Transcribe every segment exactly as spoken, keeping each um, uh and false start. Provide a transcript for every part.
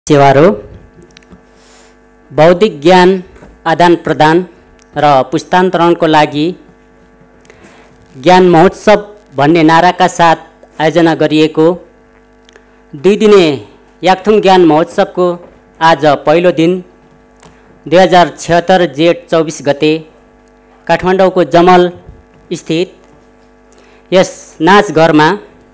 सेवारो बौद्धिक ज्ञान आदान प्रदान र पुस्तान्तरणको लागि ज्ञान महोत्सव भन्ने नाराका साथ आयोजना गरिएको दुई दिने याकथुङ ज्ञान महोत्सवको आज पहिलो दिन दुई हजार छिहत्तर जेठ चौबीस गते काठमाडौँको जमल स्थित यस नाचघरमा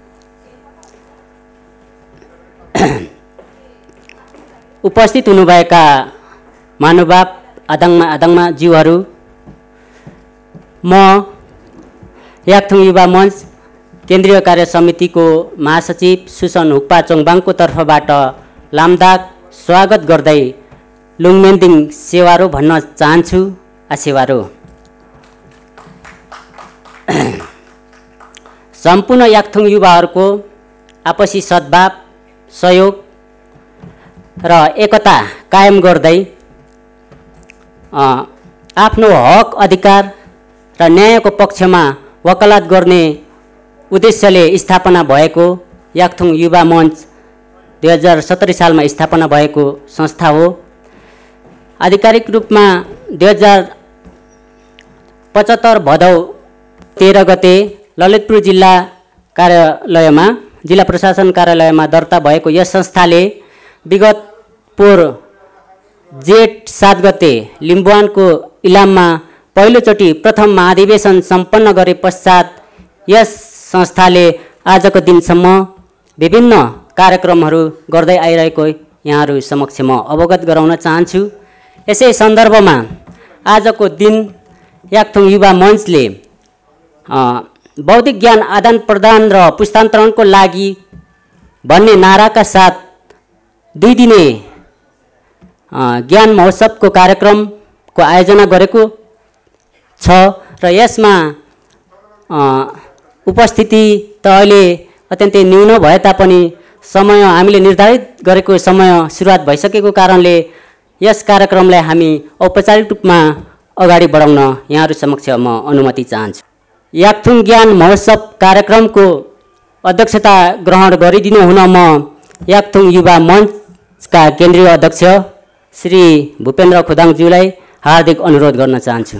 उपस्थित हुनुभएका महानुभाव आदाङमा आदाङमा जीवहरू, म याकथुङ युवा मञ्च केन्द्रीय कार्य समितिको महासचिव सुसन हुक्पा चोङबाङको तर्फबाट लामदाग स्वागत गर्दै लुङमेन्दिङ सेवारो भन्न चाहन्छु। आसेवारो सम्पूर्ण याकथुङ युवाहरूको आपसी सद्भाव सहयोग र एकता कायम गर्दै आफ्नो हक अधिकार र न्यायको पक्षमा वकालत गर्ने उद्देश्यले स्थापना भएको याकथुङ युवा मञ्च दुई हजार सत्तरी सालमा स्थापना भएको संस्था हो। आधिकारिक रूपमा दुई हजार पचहत्तर भदौ तेह्र गते ललितपुर जिल्ला कार्यालयमा जिल्ला प्रशासन कार्यालयमा दर्ता भएको यस संस्थाले विगत पोहोर जेठ सात गते लिम्बुवानको इलाममा पहिलोचोटि प्रथम महाधिवेशन सम्पन्न गरे पश्चात यस संस्थाले आजको दिनसम्म विभिन्न कार्यक्रमहरू गर्दै आइरहेको यहाँहरू समक्ष म अवगत गराउन चाहन्छु। यसै सन्दर्भमा आजको दिन याकथुङ युवा मञ्चले बौद्धिक ज्ञान आदान प्रदान र पुस्तान्तरणको लागि भन्ने नाराका साथ दुई दिने ज्ञान महोत्सवको कार्यक्रमको आयोजना गरेको छ र यसमा उपस्थिति त अहिले अत्यन्तै न्यून भए तापनि समय हामीले निर्धारित गरेको समय सुरुवात भइसकेको कारणले यस कार्यक्रमलाई हामी औपचारिक रूपमा अगाडि बढाउन यहाँहरू समक्ष म अनुमति चाहन्छु। याकथुङ ज्ञान महोत्सव कार्यक्रमको अध्यक्षता ग्रहण गरिदिनु हुन म याकथुङ युवा मञ्चका केन्द्रीय अध्यक्ष श्री भूपेन्द्र खोदाङज्यूलाई हार्दिक अनुरोध गर्न चाहन्छु।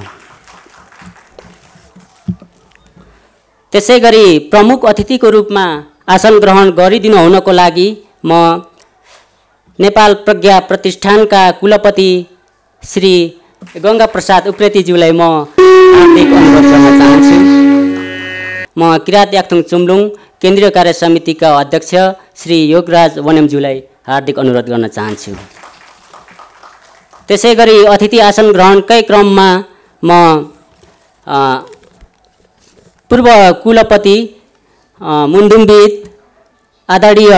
त्यसै गरी प्रमुख अतिथिको रूपमा आसन ग्रहण गरिदिनु हुनको लागि म नेपाल प्रज्ञा प्रतिष्ठानका कुलपति श्री गङ्गा प्रसाद उप्रेतीज्यूलाई म हार्दिक अनुरोध गर्न चाहन्छु। म किरात याकथुङ चुम्लुङ केन्द्रीय कार्य समितिका अध्यक्ष श्री योगराज वनेमज्यूलाई हार्दिक अनुरोध गर्न चाहन्छु। त्यसै गरी अतिथि आसन ग्रहणकै क्रममा म पूर्व कुलपति मुन्दुमविद आदरणीय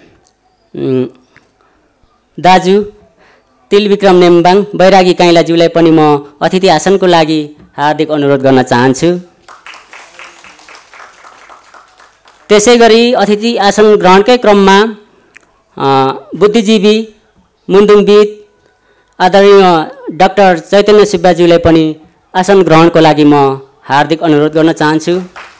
दाजु तिलविक्रम नेम्बाङ बैरागी काइलाज्यूलाई पनि म अतिथि आसनको लागि हार्दिक अनुरोध गर्न चाहन्छु। त्यसै गरी अतिथि आसन ग्रहणकै क्रममा बुद्धिजीवी मुन्दुमविद आदरणीय डाक्टर चैतन्य सुब्बाज्यूलाई पनि आसन ग्रहणको लागि म हार्दिक अनुरोध गर्न चाहन्छु।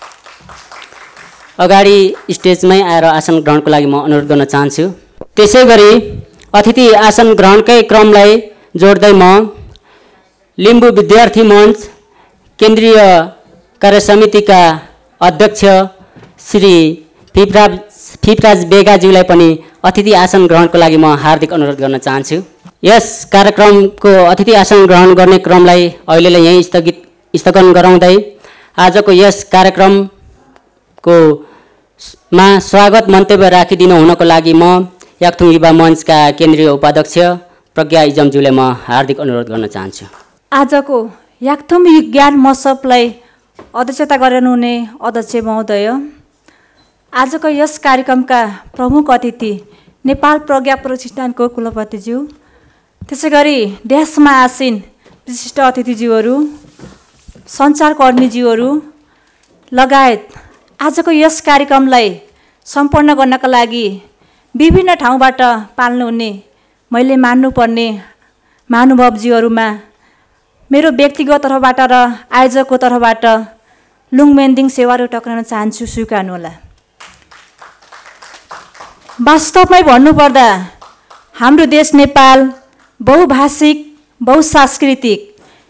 अगाडि स्टेजमै आएर आसन ग्रहणको लागि म अनुरोध गर्न चाहन्छु। त्यसै गरी अतिथि आसन ग्रहणकै क्रमलाई जोड्दै म लिम्बू विद्यार्थी मञ्च केन्द्रीय कार्य समितिका अध्यक्ष श्री फिपराज फिपराज बेगाज्यूलाई पनि अतिथि आसन ग्रहणको लागि म हार्दिक अनुरोध गर्न चाहन्छु। यस कार्यक्रमको अतिथि आसन ग्रहण गर्ने क्रमलाई अहिलेलाई यहीँ स्थगित स्थगन गराउँदै आजको यस कार्यक्रमको मा स्वागत मन्तव्य राखिदिनु हुनको लागि म याकथुङ युवा मञ्चका केन्द्रीय उपाध्यक्ष प्रज्ञा इजमज्यूलाई म हार्दिक अनुरोध गर्न चाहन्छु। आजको याकथुङ ज्ञान महोत्सवलाई अध्यक्षता गर्नुहुने अध्यक्ष महोदय, आजको यस कार्यक्रमका प्रमुख अतिथि नेपाल प्रज्ञा प्रतिष्ठानको कुलपतिज्यू, त्यसै गरी देशमा आसीन विशिष्ट अतिथिज्यूहरू, सञ्चारकर्मीज्यूहरू लगायत आजको यस कार्यक्रमलाई सम्पन्न गर्नका लागि विभिन्न ठाउँबाट पाल्नुहुने मैले मान्नुपर्ने महानुभावज्यूहरूमा मेरो व्यक्तिगत तर्फबाट र आयोजकको तर्फबाट लुङमेन्दिङ सेवारो टक्राउन चाहन्छु, स्वीकार्नुहोला। वास्तवमै भन्नुपर्दा हाम्रो देश नेपाल बहुभाषिक, बहुसांस्कृतिक,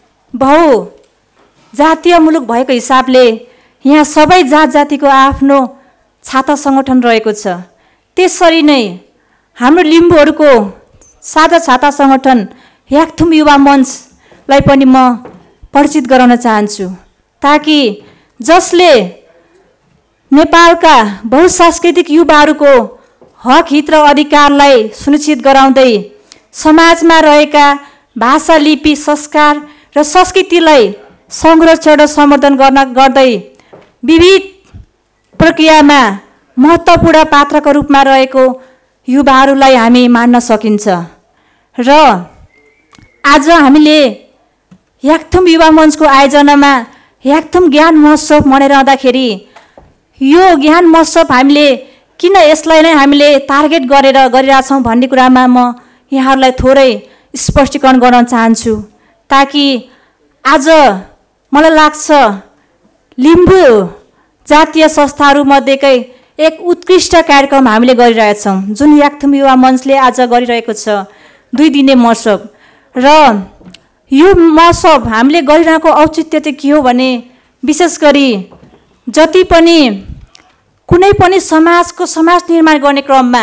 बहुजातीय मुलुक भएको हिसाबले यहाँ सबै जात जातिको आफ्नो छाता सङ्गठन रहेको छ। त्यसरी नै हाम्रो लिम्बूहरूको साझा छाता सङ्गठन याकथुम युवा मञ्चलाई पनि म परिचित गराउन चाहन्छु, ताकि जसले नेपालका बहुसांस्कृतिक युवाहरूको हक हित र अधिकारलाई सुनिश्चित गराउँदै समाजमा रहेका भाषा, लिपि, संस्कार र संस्कृतिलाई संरक्षण र सम्वर्धन गर्न गर्दै विविध प्रक्रियामा महत्त्वपूर्ण पात्रका रूपमा रहेको युवाहरूलाई हामी मान्न सकिन्छ। र आज हामीले याकथुम युवा मञ्चको आयोजनामा याकथुम ज्ञान महोत्सव मनाइरहँदाखेरि यो ज्ञान महोत्सव हामीले किन यसलाई नै हामीले टार्गेट गरेर गरिरहेछौँ भन्ने कुरामा म यहाँहरूलाई थोरै स्पष्टीकरण गर्न चाहन्छु, ताकि आज मलाई लाग्छ लिम्बू जातीय संस्थाहरूमध्येकै एक उत्कृष्ट कार्यक्रम हामीले गरिरहेछौँ, जुन याकथुम युवा मञ्चले आज गरिरहेको छ, दुई दिने महोत्सव। र यो महोत्सव हामीले गरिरहेको औचित्य चाहिँ के हो भने, विशेष गरी जति पनि कुनै पनि समाजको समाज निर्माण गर्ने क्रममा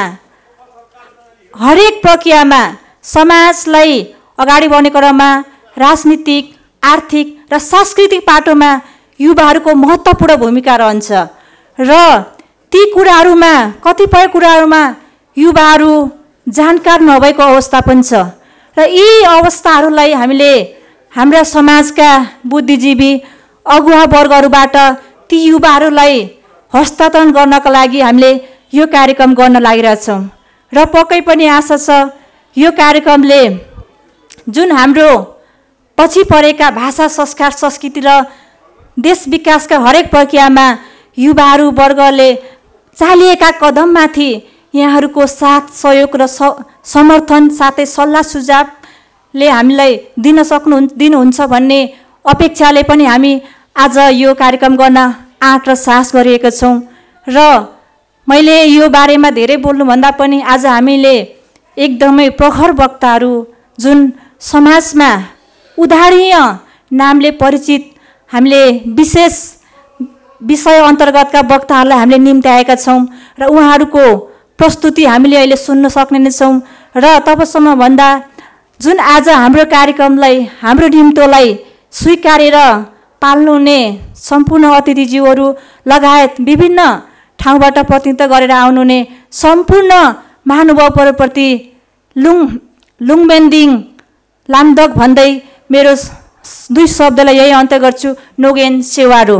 हरेक प्रक्रियामा समाजलाई अगाडि बढ्ने क्रममा राजनीतिक, आर्थिक र सांस्कृतिक पाटोमा युवाहरूको महत्त्वपूर्ण भूमिका रहन्छ। र ती कुराहरूमा कतिपय कुराहरूमा युवाहरू जानकार नभएको अवस्था पनि छ। र यी अवस्थाहरूलाई हामीले हाम्रा समाजका बुद्धिजीवी अगुवा वर्गहरूबाट ती युवाहरूलाई हस्तान्तरण गर्नका लागि हामीले यो कार्यक्रम गर्न लागिरहेछौँ। र पक्कै पनि आशा छ यो कार्यक्रमले जुन हाम्रो पछि परेका भाषा, संस्कार, संस्कृति र देश विकासका हरेक प्रक्रियामा युवाहरू वर्गले चालिएका कदममाथि यहाँहरूको साथ, सहयोग र समर्थन साथै सल्लाह सुझावले हामीलाई दिन सक्नु दिनुहुन्छ भन्ने अपेक्षाले पनि हामी आज यो कार्यक्रम गर्न आँट र साहस गरिएका छौँ। र मैले यो बारेमा धेरै बोल्नुभन्दा पनि आज हामीले एकदमै प्रखर वक्ताहरू, जुन समाजमा उदाहरणीय नामले परिचित हामीले विशेष विषय अन्तर्गतका वक्ताहरूलाई हामीले निम्त्याएका छौँ र उहाँहरूको प्रस्तुति हामीले अहिले सुन्न सक्ने नै छौँ। र तबसम्म भन्दा जुन आज हाम्रो कार्यक्रमलाई, हाम्रो निम्तोलाई स्वीकारेर पाल्नुहुने सम्पूर्ण अतिथिज्यूहरू लगायत विभिन्न ठाउँबाट प्रतिनिधित्व गरेर आउनुहुने सम्पूर्ण महानुभावप्रति लुङ लुङबेन्दिङ लामदक भन्दै मेरो दुई शब्दलाई यही अन्त्य गर्छु। नोगेन सेवारो।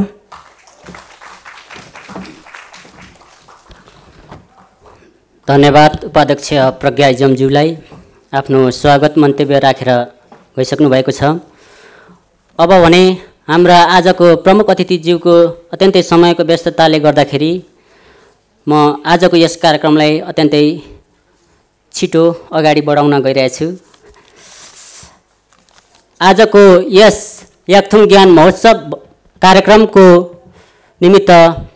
धन्यवाद उपाध्यक्ष प्रज्ञा इजमज्यूलाई आफ्नो स्वागत मन्तव्य राखेर गइसक्नु भएको छ। अब भने हाम्रा आजको प्रमुख अतिथिज्यूको अत्यन्तै समयको व्यस्तताले गर्दाखेरि म आजको यस कार्यक्रमलाई अत्यन्तै छिटो अगाडि बढाउन गइरहेछु। आजको यस याकथुम ज्ञान महोत्सव कार्यक्रमको निमित्त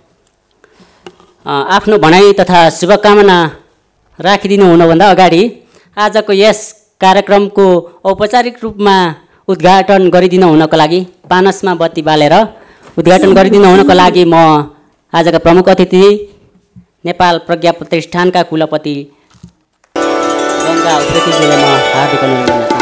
आफ्नो भनाइ तथा शुभकामना राखिदिनु हुनुभन्दा अगाडि आजको यस कार्यक्रमको औपचारिक रूपमा उद्घाटन गरिदिनु हुनको लागि पानसमा बत्ती बालेर उद्घाटन गरिदिनु हुनको लागि म आजका प्रमुख अतिथि नेपाल प्रज्ञा प्रतिष्ठानका कुलपति गङ्गा उप्रेतीज्यूलाई म हार्दिक अनुरोध गर्न चाहन्छु।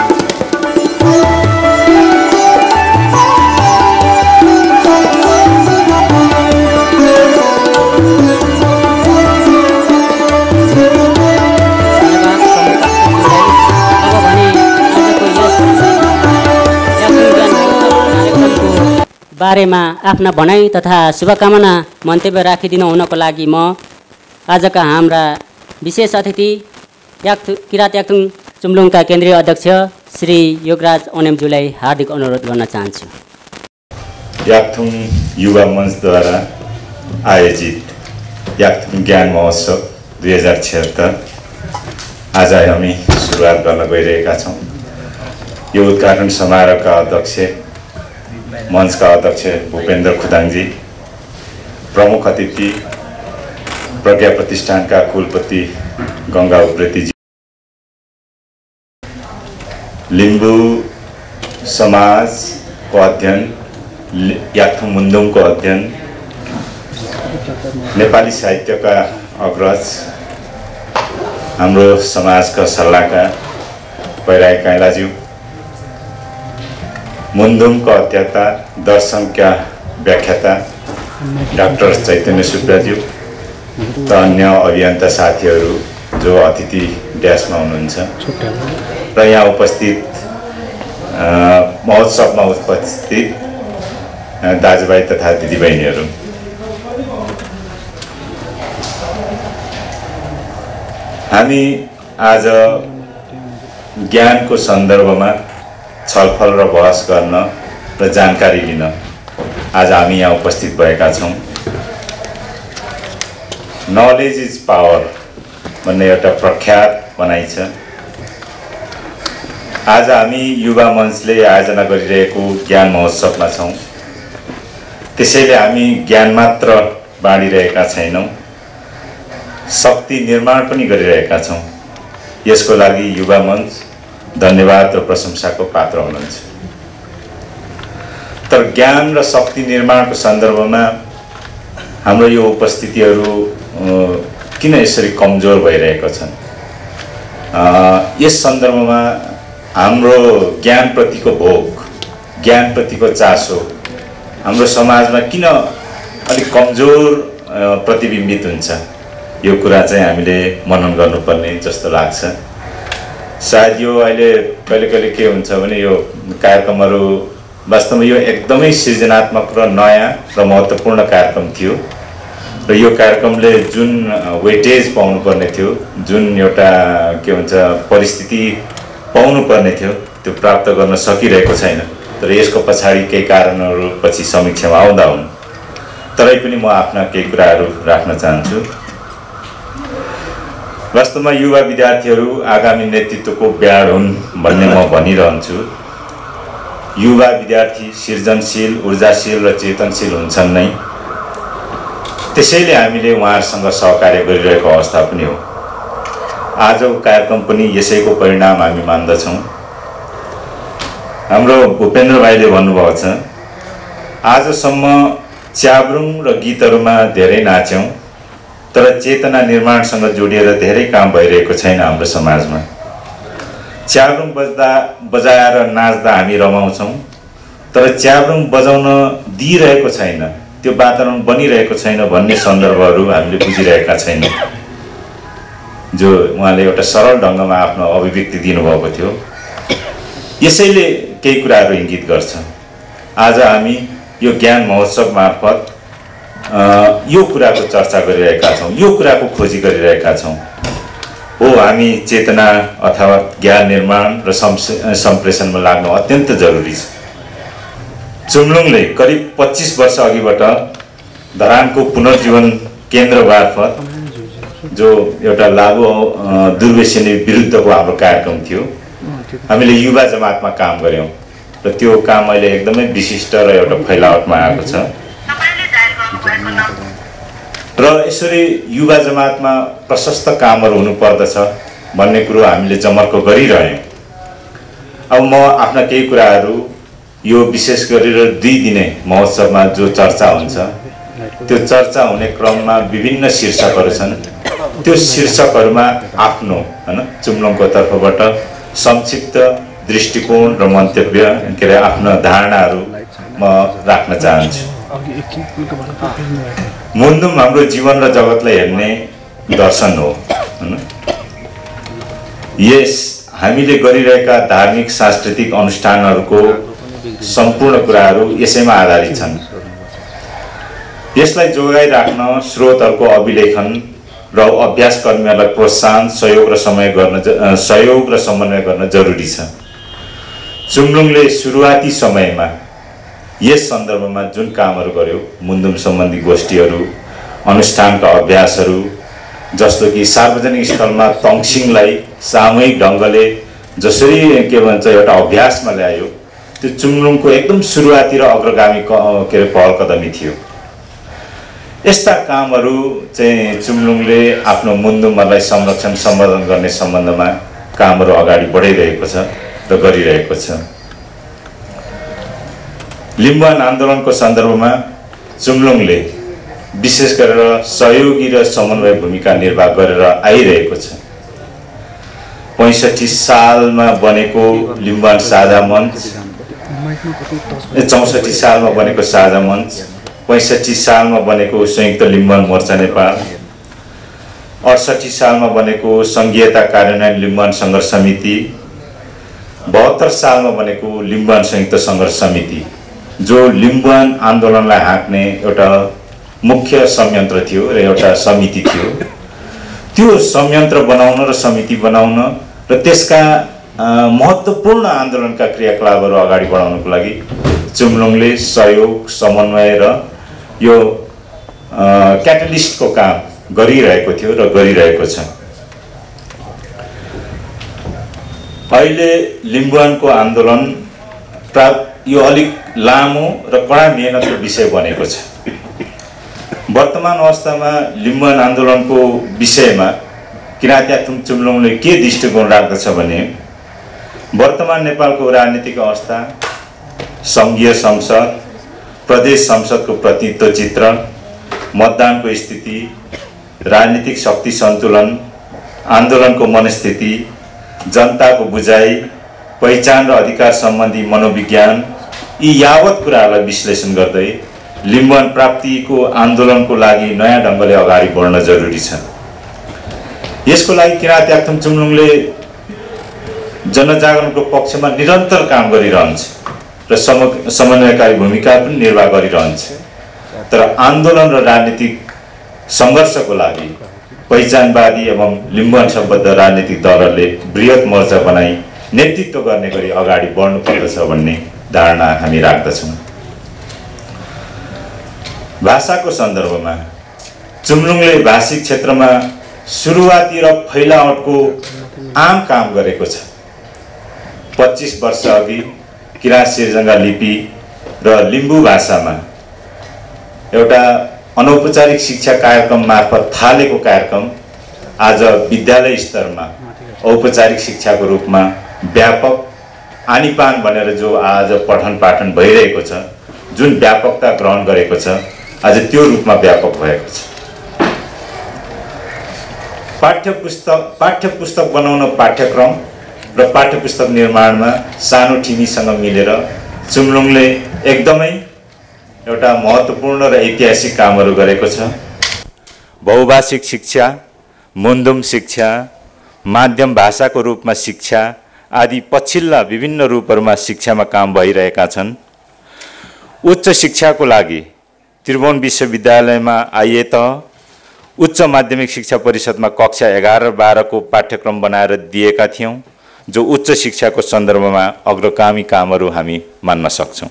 बारेमा आफ्ना भनाइ तथा शुभकामना मन्तव्य राखिदिनु हुनको लागि म आजका हाम्रा विशेष अतिथि याकथु किरात याकथुङ चुम्लुङका केन्द्रीय अध्यक्ष श्री योगराज ओनेमज्यूलाई हार्दिक अनुरोध गर्न चाहन्छु। याकथुङ युवा मञ्चद्वारा आयोजित याकथुङ ज्ञान महोत्सव दुई हजार छिहत्तर आज हामी सुरुवात गर्न गइरहेका छौँ। यो उद्घाटन समारोहका अध्यक्ष मञ्चका अध्यक्ष भूपेन्द्र खुदाङजी, प्रमुख अतिथि प्रज्ञा प्रतिष्ठानका कुलपति गङ्गा उप्रेतीजी, लिम्बू समाजको अध्ययन, याकथुङ मुन्दुमको अध्ययन, नेपाली साहित्यका अग्रज, हाम्रो समाजका सल्लाहकार बैरागी काइलाज्यू, मुन्दुमका अध्येता दर्शनका व्याख्याता डाक्टर चैतन्य सुब्बाज्यू र अन्य अभियन्ता साथीहरू जो अतिथि ड्यासमा हुनुहुन्छ र यहाँ उपस्थित महोत्सवमा उपस्थित दाजुभाइ तथा दिदीबहिनीहरू, हामी आज ज्ञानको सन्दर्भमा छलफल र बहस गर्न र जानकारी लिन आज हामी यहाँ उपस्थित भएका छौँ। नलेज इज पावर भन्ने एउटा प्रख्यात भनाइ छ। आज हामी युवा मञ्चले आयोजना गरिरहेको ज्ञान महोत्सवमा छौँ। त्यसैले हामी ज्ञान मात्र बाँडिरहेका छैनौँ, शक्ति निर्माण पनि गरिरहेका छौँ। यसको लागि युवा मञ्च धन्यवाद र प्रशंसाको पात्र हुनुहुन्छ। तर ज्ञान र शक्ति निर्माणको सन्दर्भमा हाम्रो यो उपस्थितिहरू किन यसरी कमजोर भइरहेका छन्? यस सन्दर्भमा हाम्रो ज्ञानप्रतिको भोग, ज्ञानप्रतिको चासो हाम्रो समाजमा किन अलिक कमजोर प्रतिबिम्बित हुन्छ? यो कुरा चाहिँ हामीले मनन गर्नुपर्ने जस्तो लाग्छ। सायद यो अहिले कहिले कहिले के हुन्छ भने यो कार्यक्रमहरू वास्तवमा यो एकदमै सृजनात्मक र नयाँ र महत्त्वपूर्ण कार्यक्रम थियो र यो कार्यक्रमले जुन वेटेज पाउनुपर्ने थियो, जुन एउटा के भन्छ परिस्थिति पाउनुपर्ने थियो, त्यो प्राप्त गर्न सकिरहेको छैन। तर यसको पछाडि केही कारणहरू पछि समीक्षामा आउँदा हुन्। तरै पनि म आफ्ना केही कुराहरू राख्न चाहन्छु। वास्तवमा युवा विद्यार्थीहरू आगामी नेतृत्वको ब्याड हुन् भन्ने म भनिरहन्छु। युवा विद्यार्थी सृजनशील, ऊर्जाशील र चेतनशील हुन्छन् नै। त्यसैले हामीले उहाँहरूसँग सहकार्य गरिरहेको अवस्था पनि हो। आजको कार्यक्रम पनि यसैको परिणाम हामी मान्दछौँ। हाम्रो भूपेन्द्र भाइले भन्नुभएको छ, आजसम्म च्याब्रुङ र गीतहरूमा धेरै नाच्यौँ, तर चेतना निर्माणसँग जोडिएर धेरै काम भइरहेको छैन हाम्रो समाजमा। च्याब्रुङ बज्दा बजाएर नाच्दा हामी रमाउँछौँ, तर च्याब्रुङ बजाउन दिइरहेको छैन, त्यो वातावरण बनिरहेको छैन भन्ने सन्दर्भहरू हामीले बुझिरहेका छैनौँ। जो उहाँले एउटा सरल ढङ्गमा आफ्नो अभिव्यक्ति दिनुभएको थियो। यसैले केही कुराहरू इङ्गित गर्छ। आज हामी यो ज्ञान महोत्सव मार्फत यो कुराको चर्चा गरिरहेका छौँ, यो कुराको खोजी गरिरहेका छौँ। हो, हामी चेतना अथवा ज्ञान निर्माण र सम्प्रेषणमा लाग्नु अत्यन्त जरुरी छ। चुम्लुङले करिब पच्चिस वर्ष अघिबाट धरानको पुनर्जीवन केन्द्र मार्फत जो एउटा लागु दुर्व्यसनी विरुद्धको हाम्रो कार्यक्रम थियो, हामीले युवा जमातमा काम गऱ्यौँ र त्यो काम अहिले एकदमै विशिष्ट र एउटा फैलावटमा आएको छ। र यसरी युवा जमातमा प्रशस्त कामहरू हुनुपर्दछ भन्ने कुरो हामीले जमर्को गरिरह्यौँ। अब म आफ्ना केही कुराहरू यो विशेष गरेर दुई दिने महोत्सवमा जो चर्चा हुन्छ, त्यो चर्चा हुने क्रममा विभिन्न शीर्षकहरू छन्। त्यो शीर्षकहरूमा आफ्नो हैन चुम्लुङको तर्फबाट संक्षिप्त दृष्टिकोण र मन्तव्य के अरे आफ्ना धारणाहरू म राख्न चाहन्छु। मुन्दुम हाम्रो जीवन र जगतलाई हेर्ने दर्शन हो हैन। यस हामीले गरिरहेका धार्मिक सांस्कृतिक अनुष्ठानहरूको सम्पूर्ण कुराहरू यसैमा आधारित छन्। यसलाई जोगाइराख्न स्रोतहरूको अभिलेखन र अभ्यासकर्मीहरूलाई प्रोत्साहन, सहयोग र समय गर्न सहयोग र समन्वय गर्न जरुरी छ। चुम्लुङले सुरुवाती समयमा यस सन्दर्भमा जुन कामहरू गर्यो, मुन्दुम सम्बन्धी गोष्ठीहरू, अनुष्ठानका अभ्यासहरू, जस्तो कि सार्वजनिक स्थलमा तङसिङलाई सामूहिक ढङ्गले जसरी के भन्छ एउटा अभ्यासमा ल्यायो, त्यो चुम्लुङको एकदम सुरुवाती र अग्रगामी के अरे पहल कदमी थियो। यस्ता कामहरू चाहिँ चुम्लुङले आफ्नो मुन्दुमहरूलाई संरक्षण सम्वर्धन गर्ने सम्बन्धमा कामहरू अगाडि बढाइरहेको छ। र गरिरहेको छ। लिम्बुवान आन्दोलनको सन्दर्भमा चुम्लुङले विशेष गरेर सहयोगी र समन्वय भूमिका निर्वाह गरेर आइरहेको छ। पैँसठी सालमा बनेको लिम्बुवान साझा मञ्च, चौसठी सालमा बनेको साझा मञ्च, पैँसठी सालमा बनेको संयुक्त लिम्बुवान मोर्चा नेपाल, अडसठी सालमा बनेको सङ्घीयता कार्यान्वयन लिम्बुवान सङ्घर्ष समिति, बहत्तर सालमा बनेको लिम्बुवान संयुक्त सङ्घर्ष समिति, जो लिम्बुवान आन्दोलनलाई हाँक्ने एउटा मुख्य संयन्त्र थियो र एउटा समिति थियो। त्यो संयन्त्र बनाउन र समिति बनाउन र त्यसका महत्त्वपूर्ण आन्दोलनका क्रियाकलापहरू अगाडि बढाउनको लागि चुम्लुङले सहयोग, समन्वय र यो क्याटलिस्टको काम गरिरहेको थियो र गरिरहेको छ। अहिले लिम्बुवानको आन्दोलन प्राप्त यो अलिक लामो र कडा मेहनतको विषय बनेको छ। वर्तमान अवस्थामा लिम्बुवान आन्दोलनको विषयमा किराँत्याथुम चुम्लुङले के दृष्टिकोण राख्दछ भने वर्तमान नेपालको राजनीतिक अवस्था, सङ्घीय संसद, प्रदेश संसदको प्रतिनिधित्व चित्र, मतदानको स्थिति, राजनीतिक शक्ति सन्तुलन, आन्दोलनको मनस्थिति, जनताको बुझाइ, पहिचान र अधिकार सम्बन्धी मनोविज्ञान, यी यावत कुराहरूलाई विश्लेषण गर्दै लिम्बुवान प्राप्तिको आन्दोलनको लागि नयाँ ढङ्गले अगाडि बढ्न जरुरी छ। यसको लागि किराँत्याथुम चुम्लुङले जनजागरणको पक्षमा निरन्तर काम गरिरहन्छ र समन्वयकारी भूमिका पनि निर्वाह गरिरहन्छ। तर आन्दोलन र राजनीतिक सङ्घर्षको लागि पहिचानवादी एवं लिम्बुवान सम्बद्ध राजनीतिक दलहरूले बृहत मोर्चा बनाई नेतृत्व गर्ने गरी अगाडि बढ्नुपर्दछ भन्ने धारणा हामी राख्दछौँ। भाषाको सन्दर्भमा चुम्लुङले भाषिक क्षेत्रमा सुरुवाती र फैलावटको आम काम गरेको छ। पच्चीस वर्ष अघि किराँत सिर्जङ्गा लिपि र लिम्बू भाषामा एउटा अनौपचारिक शिक्षा कार्यक्रम मार्फत थालेको कार्यक्रम आज विद्यालय स्तरमा औपचारिक शिक्षाको रूपमा व्यापक आनीपान बनेर जो आज पठन पाठन भइरहेको छ, जुन व्यापकता ग्रहण गरेको छ, आज त्यो रूपमा व्यापक भएको छ। पाठ्य पुस्तक पाठ्य पुस्तक बनाउन पाठ्यक्रम र पाठ्य पुस्तक निर्माणमा सानो ठिमीसँग मिलेर चुम्लुङले एकदमै एउटा महत्त्वपूर्ण र ऐतिहासिक कामहरू गरेको छ। बहुभाषिक शिक्षा, मुन्दुम शिक्षा, माध्यम भाषाको रूपमा शिक्षा आदि पछिल्ला विभिन्न रूपहरूमा शिक्षामा काम भइरहेका छन्। उच्च शिक्षाको लागि त्रिभुवन विश्वविद्यालयमा आइए त उच्च माध्यमिक शिक्षा परिषदमा कक्षा एघार र बाह्रको पाठ्यक्रम बनाएर दिएका थियौँ, जो उच्च शिक्षाको सन्दर्भमा अग्रगामी कामहरू हामी मान्न सक्छौँ।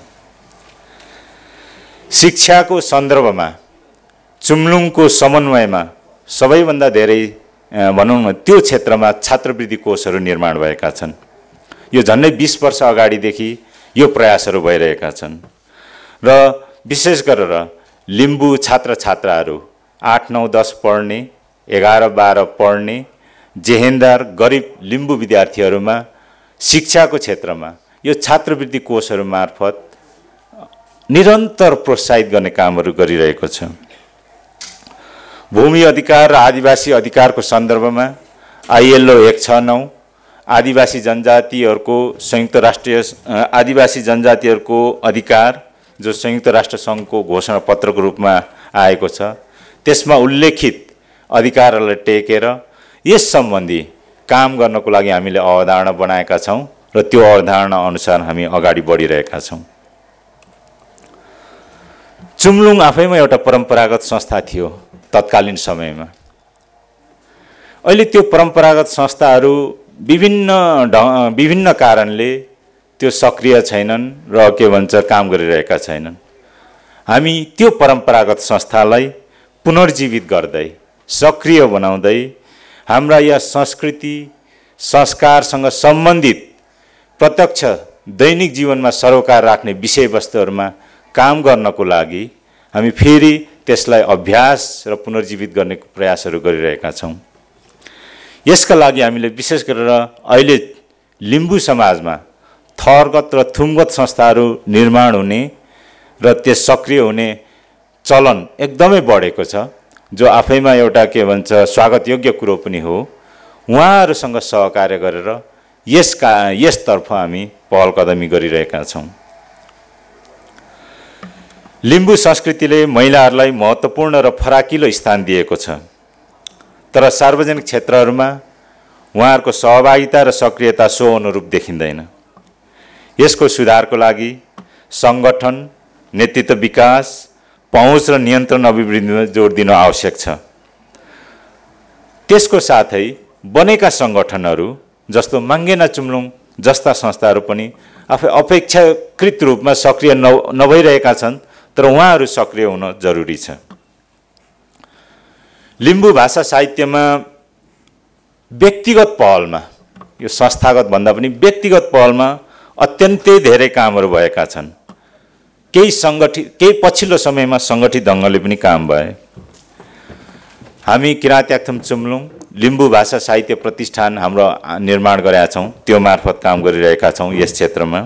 शिक्षाको सन्दर्भमा चुम्लुङको समन्वयमा सबैभन्दा धेरै भनौँ न त्यो क्षेत्रमा छात्रवृत्ति कोषहरू निर्माण भएका छन्। यो झन्डै बिस वर्ष अगाडिदेखि यो प्रयासहरू भइरहेका छन् र विशेष गरेर लिम्बू छात्र छात्राहरू आठ नौ दस पढ्ने, एघार बाह्र पढ्ने जेहेन्दार गरिब लिम्बू विद्यार्थीहरूमा शिक्षाको क्षेत्रमा यो छात्रवृत्ति कोषहरू मार्फत निरन्तर प्रोत्साहित गर्ने कामहरू गरिरहेको छ। भूमि अधिकार र आदिवासी अधिकारको सन्दर्भमा आइएलओ एक छ नौ आदिवासी जनजातिहरूको संयुक्त राष्ट्रिय आदिवासी जनजातिहरूको अधिकार जो संयुक्त राष्ट्र सङ्घको घोषणा पत्रको रूपमा आएको छ, त्यसमा उल्लेखित अधिकारहरूलाई टेकेर यस सम्बन्धी काम गर्नको लागि हामीले अवधारणा बनाएका छौँ र त्यो अवधारणा अनुसार हामी अगाडि बढिरहेका छौँ। चुम्लुङ आफैमा एउटा परम्परागत संस्था थियो तत्कालीन समयमा। अहिले त्यो परम्परागत संस्थाहरू विभिन्न विभिन्न कारणले त्यो सक्रिय छैनन् र के भन्छ काम गरिरहेका छैनन्। हामी त्यो परम्परागत संस्थालाई पुनर्जीवित गर्दै सक्रिय बनाउँदै हाम्रा या संस्कृति संस्कारसँग सम्बन्धित प्रत्यक्ष दैनिक जीवनमा सरोकार राख्ने विषयवस्तुहरूमा काम गर्नको लागि हामी फेरि त्यसलाई अभ्यास र पुनर्जीवित गर्ने प्रयासहरू गरिरहेका छौँ। यसका लागि हामीले विशेष गरेर अहिले लिम्बू समाजमा थरगत र थुमगत संस्थाहरू निर्माण हुने र त्यस सक्रिय हुने चलन एकदमै बढेको छ, जो आफैमा एउटा के भन्छ स्वागतयोग्य कुरो पनि हो। उहाँहरूसँग सहकार्य गरेर यस का यसतर्फ हामी पहल कदमी गरिरहेका छौँ। लिम्बू संस्कृतिले महिलाहरूलाई महत्त्वपूर्ण र फराकिलो स्थान दिएको छ, तर सार्वजनिक क्षेत्रहरूमा उहाँहरूको सहभागिता र सक्रियता सो अनुरूप देखिँदैन। यसको सुधारको लागि सङ्गठन, नेतृत्व विकास, पहुँच र नियन्त्रण अभिवृद्धिमा जोड दिन आवश्यक छ। त्यसको साथै बनेका सङ्गठनहरू जस्तो माङ्गेना चुम्लुङ जस्ता संस्थाहरू पनि आफै अपेक्षाकृत रूपमा सक्रिय न नभइरहेका छन्, तर उहाँहरू सक्रिय हुन जरुरी छ। लिम्बू भाषा साहित्यमा व्यक्तिगत पहलमा, यो संस्थागत भन्दा पनि व्यक्तिगत पहलमा अत्यन्तै धेरै कामहरू भएका छन्। केही सङ्गठित केही पछिल्लो समयमा सङ्गठित ढङ्गले पनि काम भए। हामी किराँत याक्थुम चुम्लुङ लिम्बू भाषा साहित्य प्रतिष्ठान हाम्रो निर्माण गरेका छौँ, त्यो मार्फत काम गरिरहेका छौँ यस क्षेत्रमा।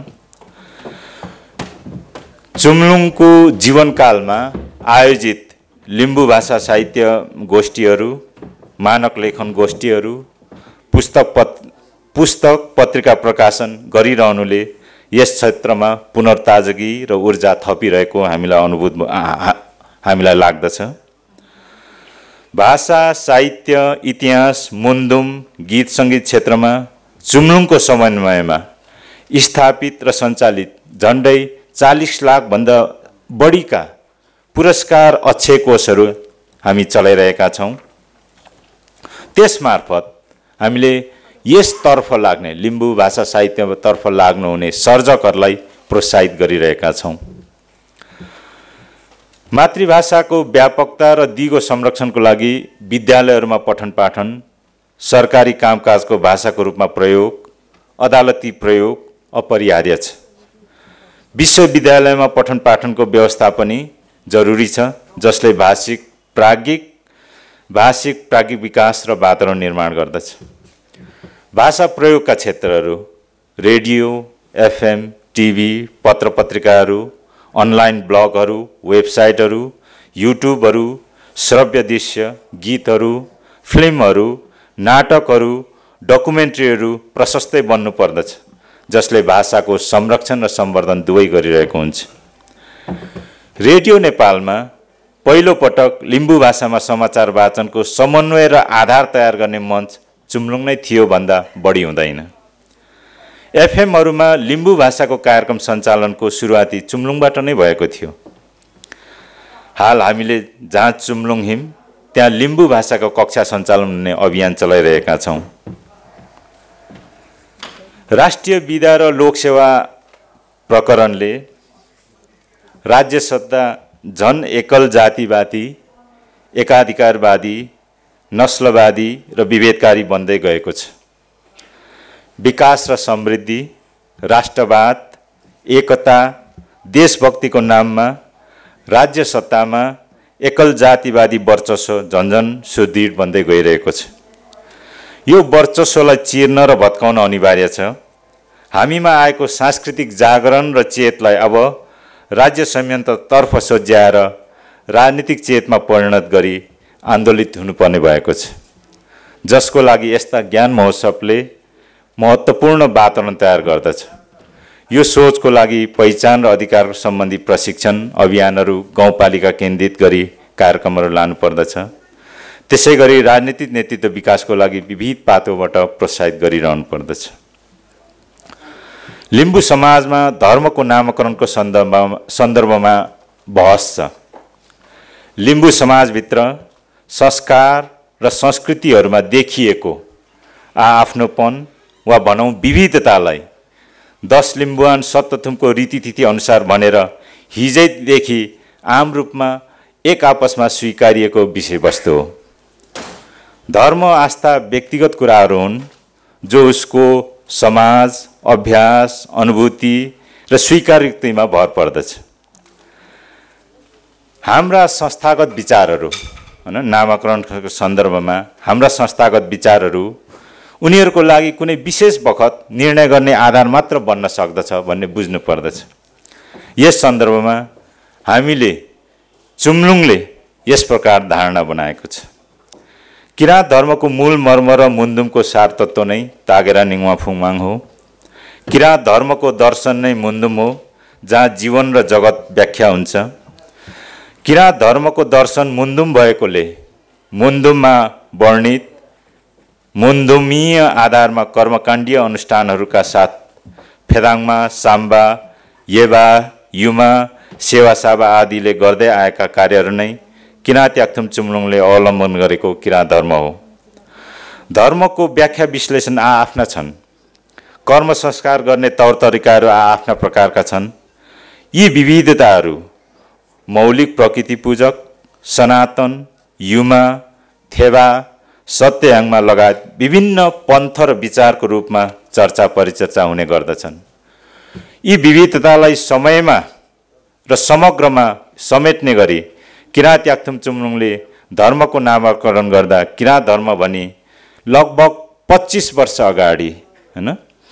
चुम्लुङको जीवनकालमा आयोजित लिम्बू भाषा साहित्य गोष्ठीहरू, मानक लेखन गोष्ठीहरू, पुस्तक पत् पुस्तक पत्रिका प्रकाशन गरिरहनुले यस क्षेत्रमा पुनर्ताजगी र ऊर्जा थपिरहेको हामीलाई अनुभूत हामीलाई लाग्दछ। भाषा, साहित्य, इतिहास, मुन्दुम, गीत सङ्गीत क्षेत्रमा चुम्लुङको समन्वयमा स्थापित र सञ्चालित झन्डै चालीस लाख भन्दा बढीका पुरस्कार अक्षय कोषहरू हामी चलाइरहेका छौँ। त्यसमार्फत हामीले यसतर्फ लाग्ने लिम्बू भाषा साहित्यतर्फ लाग्नुहुने सर्जकहरूलाई प्रोत्साहित गरिरहेका छौँ। मातृभाषाको व्यापकता र दिगो संरक्षणको लागि विद्यालयहरूमा पठन पाठन, सरकारी कामकाजको भाषाको रूपमा प्रयोग, अदालती प्रयोग अपरिहार्य छ। विश्वविद्यालयमा पठन पाठनको व्यवस्था पनि जरुरी छ, जसले भाषिक प्राज्ञिक भाषिक प्राज्ञिक विकास र वातावरण निर्माण गर्दछ। भाषा प्रयोगका क्षेत्रहरू रेडियो, एफएम, टिभी, पत्र पत्रिकाहरू, अनलाइन ब्लगहरू, वेबसाइटहरू, युट्युबहरू, श्रव्य दृश्य, गीतहरू, फिल्महरू, नाटकहरू, डकुमेन्ट्रीहरू प्रशस्तै बन्नु पर्दछ, जसले भाषाको संरक्षण र सम्वर्धन दुवै गरिरहेको हुन्छ। रेडियो नेपालमा पहिलो पटक लिम्बू भाषामा समाचार वाचनको समन्वय र आधार तयार गर्ने मञ्च चुम्लुङ नै थियो भन्दा बढी हुँदैन। एफएमहरूमा लिम्बू भाषाको कार्यक्रम सञ्चालनको सुरुवाती चुम्लुङबाट नै भएको थियो। हाल हामीले जहाँ चुम्लुङ हिम त्यहाँ लिम्बू भाषाको कक्षा सञ्चालन हुने अभियान चलाइरहेका छौँ। राष्ट्रिय विधा र लोकसेवा प्रकरणले राज्य सत्ता झन एकल जातिवादी, एकाधिकारवादी, नस्लवादी र विभेदकारी बन्दै गएको छ। विकास र समृद्धि, राष्ट्रवाद, एकता, देशभक्तिको नाममा राज्य सत्तामा एकल जातिवादी वर्चस्व झन्झन सुदृढ बन्दै गइरहेको छ। यो वर्चस्वलाई चिर्न र भत्काउन अनिवार्य छ। हामीमा आएको सांस्कृतिक जागरण र चेतलाई अब राज्य संयन्त्रतर्फ सोझ्याएर राजनीतिक चेतमा परिणत गरी आन्दोलित हुनुपर्ने भएको छ, जसको लागि यस्ता ज्ञान महोत्सवले महत्त्वपूर्ण वातावरण तयार गर्दछ। यो सोचको लागि पहिचान र अधिकार सम्बन्धी प्रशिक्षण अभियानहरू गाउँपालिका केन्द्रित गरी कार्यक्रमहरू लानुपर्दछ। त्यसै गरी राजनीतिक नेतृत्व विकासको लागि विविध पाटोबाट प्रोत्साहित गरिरहनु पर्दछ। लिम्बू समाजमा धर्मको नामकरणको सन्दर्भमा सन्दर्भमा बहस छ। लिम्बू समाजभित्र संस्कार र संस्कृतिहरूमा देखिएको आआफ्नोपन वा भनौँ विविधतालाई दस लिम्बुवान सप्तथुमको रीतिथिति अनुसार भनेर हिजैदेखि आम रूपमा एक आपसमा स्वीकारिएको विषयवस्तु हो। धर्म आस्था व्यक्तिगत कुराहरू हुन्, जो उसको समाज, अभ्यास, अनुभूति र स्वीकार्यतामा भर पर्दछ। हाम्रा संस्थागत विचारहरू हैन नामकरणको सन्दर्भमा हाम्रा संस्थागत विचारहरू उनीहरूको लागि कुनै विशेष बखत निर्णय गर्ने आधार मात्र बन्न सक्दछ भन्ने बुझ्नु पर्दछ। यस सन्दर्भमा हामीले चुम्लुङले यस प्रकार धारणा बनाएको छ। किराँत धर्मको मूल मर्म र मुन्दुमको सार तत्त्व नै तागेरा निङवा फुङमाङ हो। किराँत धर्मको दर्शन नै मुन्दुम हो, जहाँ जीवन र जगत व्याख्या हुन्छ। किराँत धर्मको दर्शन मुन्दुम भएकोले मुन्दुममा वर्णित मुन्दुमीय आधारमा कर्मकाण्डीय अनुष्ठानहरूका साथ फेदाङमा साम्बा, येबा, युमा, सेवासाबा आदिले गर्दै आएका कार्यहरू नै किराँत याक्थुम चुम्लुङले अवलम्बन गरेको किराँत धर्म हो। धर्मको व्याख्या विश्लेषण आआफ्ना छन्। कर्म संस्कार गर्ने तौर तरिकाहरू आआफ्ना प्रकारका छन्। यी विविधताहरू मौलिक प्रकृति पूजक, सनातन, युमा, थेबा, सत्ययाङमा लगायत विभिन्न पन्थ र विचारको रूपमा चर्चा परिचर्चा हुने गर्दछन्। यी विविधतालाई समयमा र समग्रमा समेट्ने गरी किराँत याक्थुम चुम्लुङले धर्मको नामकरण गर्दा किराँत धर्म भनी लगभग पच्चिस वर्ष अगाडि हैन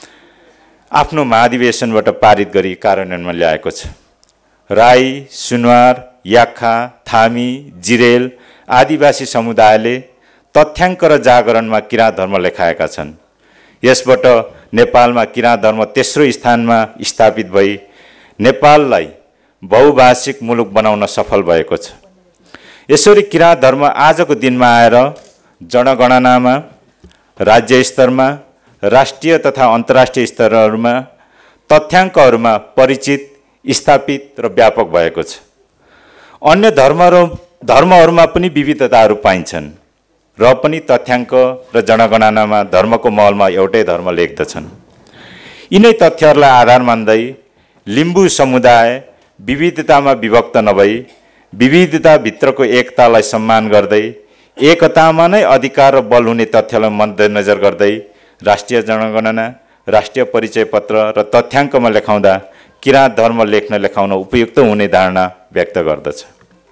आफ्नो महाधिवेशनबाट पारित गरी कार्यान्वयनमा ल्याएको छ। राई, सुनवार, याक्खा, थामी, जिरेल आदिवासी समुदायले तथ्याङ्क र जागरणमा किराँत धर्म लेखाएका छन्। यसबाट नेपालमा किराँत धर्म तेस्रो स्थानमा स्थापित भई नेपाललाई बहुभाषिक मुलुक बनाउन सफल भएको छ। यसरी किराँत धर्म आजको दिनमा आएर जनगणनामा, राज्य स्तरमा, राष्ट्रिय तथा अन्तर्राष्ट्रिय स्तरहरूमा तथ्याङ्कहरूमा परिचित, स्थापित र व्यापक भएको छ। अन्य धर्महरू धर्महरूमा पनि विविधताहरू पाइन्छन् र पनि तथ्याङ्क र जनगणनामा धर्मको महलमा एउटै धर्म लेख्दछन्। यिनै तथ्यहरूलाई आधार मान्दै लिम्बू समुदाय विविधतामा विभक्त नभई विविधताभित्रको एकतालाई सम्मान गर्दै एकतामा नै अधिकार र बल हुने तथ्यलाई मध्यनजर गर्दै राष्ट्रिय जनगणना, राष्ट्रिय परिचय पत्र र तथ्याङ्कमा लेखाउँदा किराँत धर्म लेख्न लेखाउन उपयुक्त हुने धारणा व्यक्त गर्दछ।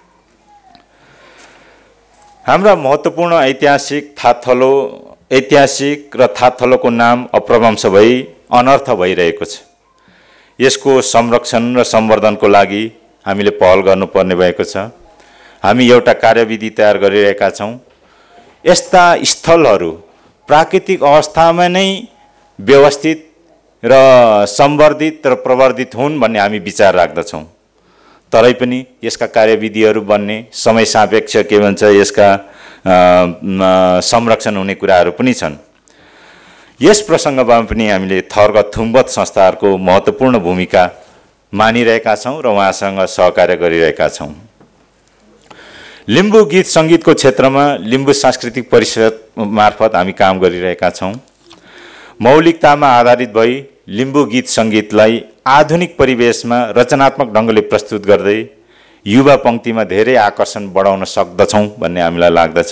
हाम्रा महत्त्वपूर्ण ऐतिहासिक थाथलो ऐतिहासिक र थाथलोको नाम अप्रभंश भई अनर्थ भइरहेको छ। यसको संरक्षण र सम्वर्धनको लागि हामीले पहल गर्नुपर्ने भएको छ। हामी एउटा कार्यविधि तयार गरिरहेका छौँ। यस्ता स्थलहरू प्राकृतिक अवस्थामा नै व्यवस्थित र सम्वर्धित र प्रवर्धित हुन् भन्ने हामी विचार राख्दछौँ। तरै पनि यसका कार्यविधिहरू बन्ने समय सापेक्ष के भन्छ यसका संरक्षण हुने कुराहरू पनि छन्। यस प्रसङ्गमा पनि हामीले थरगत थुम्बत संस्थाहरूको महत्त्वपूर्ण भूमिका मानिरहेका छौँ र उहाँसँग सहकार्य गरिरहेका छौँ। लिम्बू गीत सङ्गीतको क्षेत्रमा लिम्बू सांस्कृतिक परिषद मार्फत हामी काम गरिरहेका छौँ। मौलिकतामा आधारित भई लिम्बू गीत सङ्गीतलाई आधुनिक परिवेशमा रचनात्मक ढङ्गले प्रस्तुत गर्दै युवा पङ्क्तिमा धेरै आकर्षण बढाउन सक्दछौँ भन्ने हामीलाई लाग्दछ।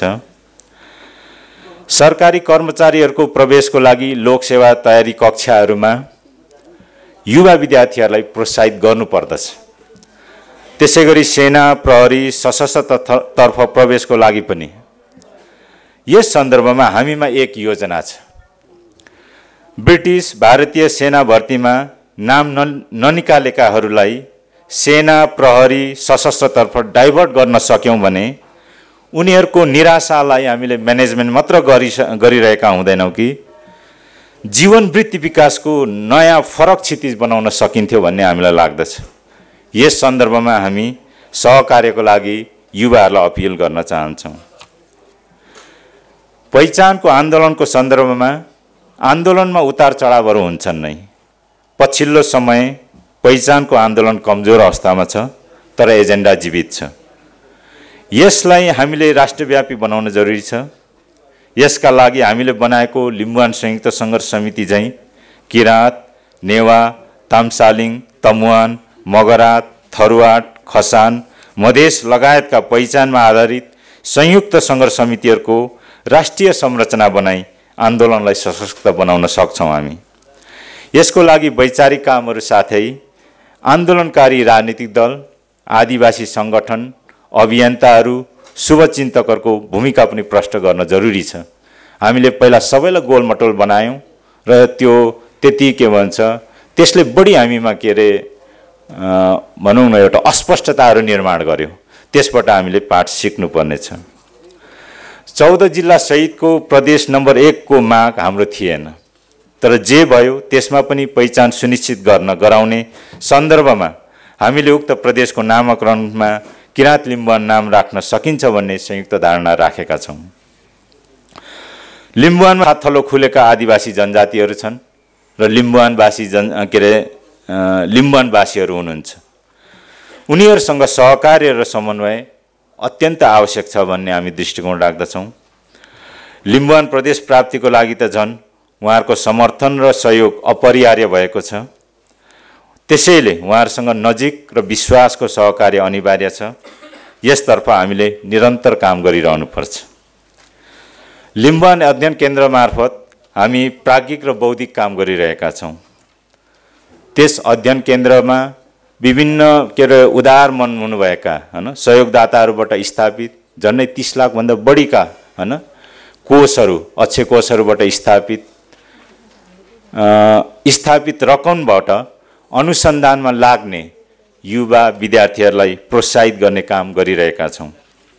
सरकारी कर्मचारीहरूको प्रवेशको लागि लोकसेवा तयारी कक्षाहरूमा युवा विद्यार्थीहरूलाई प्रोत्साहित गर्नुपर्दछ। त्यसै गरी सेना, प्रहरी, सशस्त्र तर्फ प्रवेशको लागि पनि यस सन्दर्भमा हामीमा एक योजना छ। ब्रिटिस भारतीय सेना भर्तीमा नाम ननिकालेकाहरूलाई सेना, प्रहरी, सशस्त्रतर्फ डाइभर्ट गर्न सक्यौँ भने उनीहरूको निराशालाई हामीले म्यानेजमेन्ट मात्र गरि गरिरहेका हुँदैनौँ कि जीवन वृत्ति विकासको नयाँ फरक क्षितिज बनाउन सकिन्थ्यो भन्ने हामीलाई लाग्दछ। यस सन्दर्भमा हामी सहकार्यको लागि युवाहरूलाई अपिल गर्न चाहन्छौँ। पहिचानको आन्दोलनको सन्दर्भमा आन्दोलनमा उतार चढावहरू हुन्छन् नै। पछिल्लो समय पहिचानको आन्दोलन कमजोर अवस्थामा छ, तर एजेन्डा जीवित छ। यसलाई हामीले राष्ट्रव्यापी बनाउन जरुरी छ। यसका लागि हामीले बनाएको लिम्बुवान संयुक्त सङ्घर्ष समिति चाहिँ किराँत, नेवा, ताम्सालिङ, तमुवान, मगरात, थरुवाट, खसान, मधेस लगायतका पहिचानमा आधारित संयुक्त सङ्घर्ष समितिहरूको राष्ट्रिय संरचना बनाई आन्दोलनलाई सशक्त बनाउन सक्छौँ हामी। यसको लागि वैचारिक कामहरू साथै आन्दोलनकारी राजनीतिक दल, आदिवासी सङ्गठन, अभियन्ताहरू, शुभचिन्तकहरूको भूमिका पनि प्रष्ट गर्न जरुरी छ। हामीले पहिला सबैलाई गोलमटोल बनायौँ र त्यो त्यति के भन्छ त्यसले बढी हामीमा के अरे भनौँ न एउटा अस्पष्टताहरू निर्माण गर्यो। त्यसबाट हामीले पाठ सिक्नुपर्नेछ। चौध जिल्ला सहितको प्रदेश नम्बर एकको माग हाम्रो थिएन, तर जे भयो त्यसमा पनि पहिचान सुनिश्चित गर्न गराउने सन्दर्भमा हामीले उक्त प्रदेशको नामकरणमा किराँत लिम्बुवान नाम राख्न सकिन्छ भन्ने संयुक्त धारणा राखेका छौँ। लिम्बुवानमा सात थलो खुलेका आदिवासी जनजातिहरू छन् र लिम्बुवानवासी जन के अरे लिम्बुवानवासीहरू हुनुहुन्छ। उनीहरूसँग सहकार्य र समन्वय अत्यन्त आवश्यक छ भन्ने हामी दृष्टिकोण राख्दछौँ। लिम्बुवान प्रदेश प्राप्तिको लागि त झन् उहाँहरूको समर्थन र सहयोग अपरिहार्य भएको छ। त्यसैले उहाँहरूसँग नजिक र विश्वासको सहकार्य अनिवार्य छ। यसतर्फ हामीले निरन्तर काम गरिरहनुपर्छ। लिम्बुवान अध्ययन केन्द्र मार्फत हामी प्राज्ञिक र बौद्धिक काम गरिरहेका छौँ। त्यस अध्ययन केन्द्रमा विभिन्न के अरे उदार मन हुनुभएका हैन सहयोगदाताहरूबाट स्थापित झन्डै तीस लाखभन्दा बढीका हैन कोषहरू अक्षय कोषहरूबाट स्थापित स्थापित रकमबाट अनुसन्धानमा लाग्ने युवा विद्यार्थीहरूलाई प्रोत्साहित गर्ने काम गरिरहेका छौँ।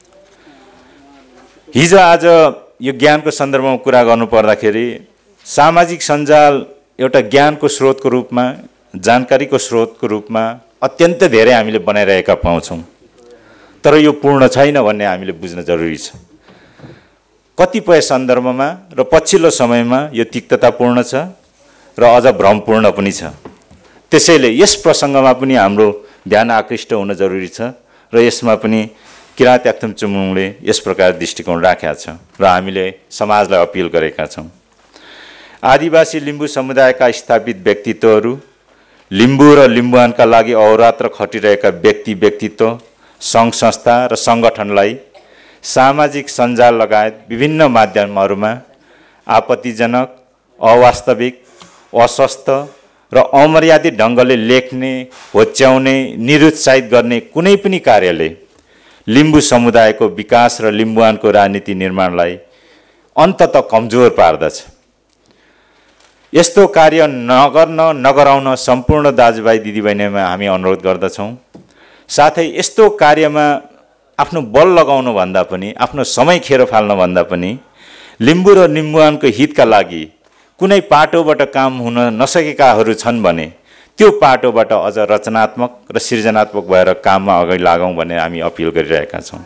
हिजो आज यो ज्ञानको सन्दर्भमा कुरा गर्नुपर्दाखेरि सामाजिक सञ्जाल एउटा ज्ञानको स्रोतको रूपमा जानकारीको स्रोतको रूपमा अत्यन्त धेरै हामीले बनाइरहेका पाउँछौँ, तर यो पूर्ण छैन भन्ने हामीले बुझ्न जरुरी छ। कतिपय सन्दर्भमा र पछिल्लो समयमा यो तिक्ततापूर्ण छ र अझ भ्रमपूर्ण पनि छ। त्यसैले यस प्रसङ्गमा पनि हाम्रो ध्यान आकृष्ट हुन जरुरी छ र यसमा पनि किराँत याक्थुम चुम्लुङले यस प्रकार दृष्टिकोण राखेका छ र हामीले समाजलाई अपिल गरेका छौँ। आदिवासी लिम्बू समुदायका स्थापित व्यक्तित्वहरू, लिम्बू र लिम्बुवानका लागि अहोरात्र खटिरहेका व्यक्ति व्यक्तित्व, सङ्घ संस्था र सङ्गठनलाई सामाजिक सञ्जाल लगायत विभिन्न माध्यमहरूमा आपत्तिजनक, अवास्तविक, अस्वस्थ र अमर्यादित ढङ्गले लेख्ने, होच्याउने, निरुत्साहित गर्ने कुनै पनि कार्यले लिम्बू समुदायको विकास र लिम्बुवानको राजनीति निर्माणलाई अन्ततः कमजोर पार्दछ। यस्तो कार्य नगर्न नगराउन सम्पूर्ण दाजुभाइ दिदीबहिनीमा हामी अनुरोध गर्दछौँ। साथै यस्तो कार्यमा आफ्नो बल लगाउनु भन्दा पनि, आफ्नो समय खेर फाल्न भन्दा पनि लिम्बू र लिम्बुवानको हितका लागि कुनै पाटोबाट काम हुन नसकेकाहरू छन् भने त्यो पाटोबाट अझ रचनात्मक र सृजनात्मक भएर काममा अगाडि लागौँ भन्ने हामी अपिल गरिरहेका छौँ।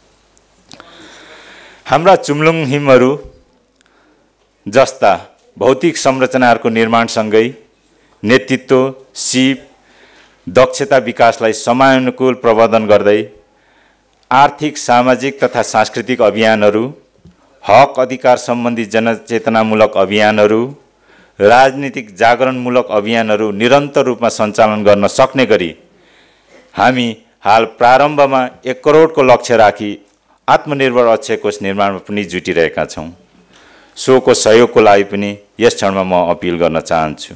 हाम्रा चुम्लुङ हिमहरू जस्ता भौतिक संरचनाहरूको निर्माणसँगै नेतृत्व, सिप, दक्षता विकासलाई समयानुकूल प्रवर्धन गर्दै आर्थिक, सामाजिक तथा सांस्कृतिक अभियानहरू, हक अधिकार सम्बन्धी जनचेतनामूलक अभियानहरू, राजनीतिक जागरणमूलक अभियानहरू निरन्तर रूपमा सञ्चालन गर्न सक्ने गरी हामी हाल प्रारम्भमा एक करोडको लक्ष्य राखी आत्मनिर्भर अक्षय कोष निर्माणमा पनि जुटिरहेका छौँ। सोको सहयोगको लागि पनि यस क्षणमा म अपिल गर्न चाहन्छु।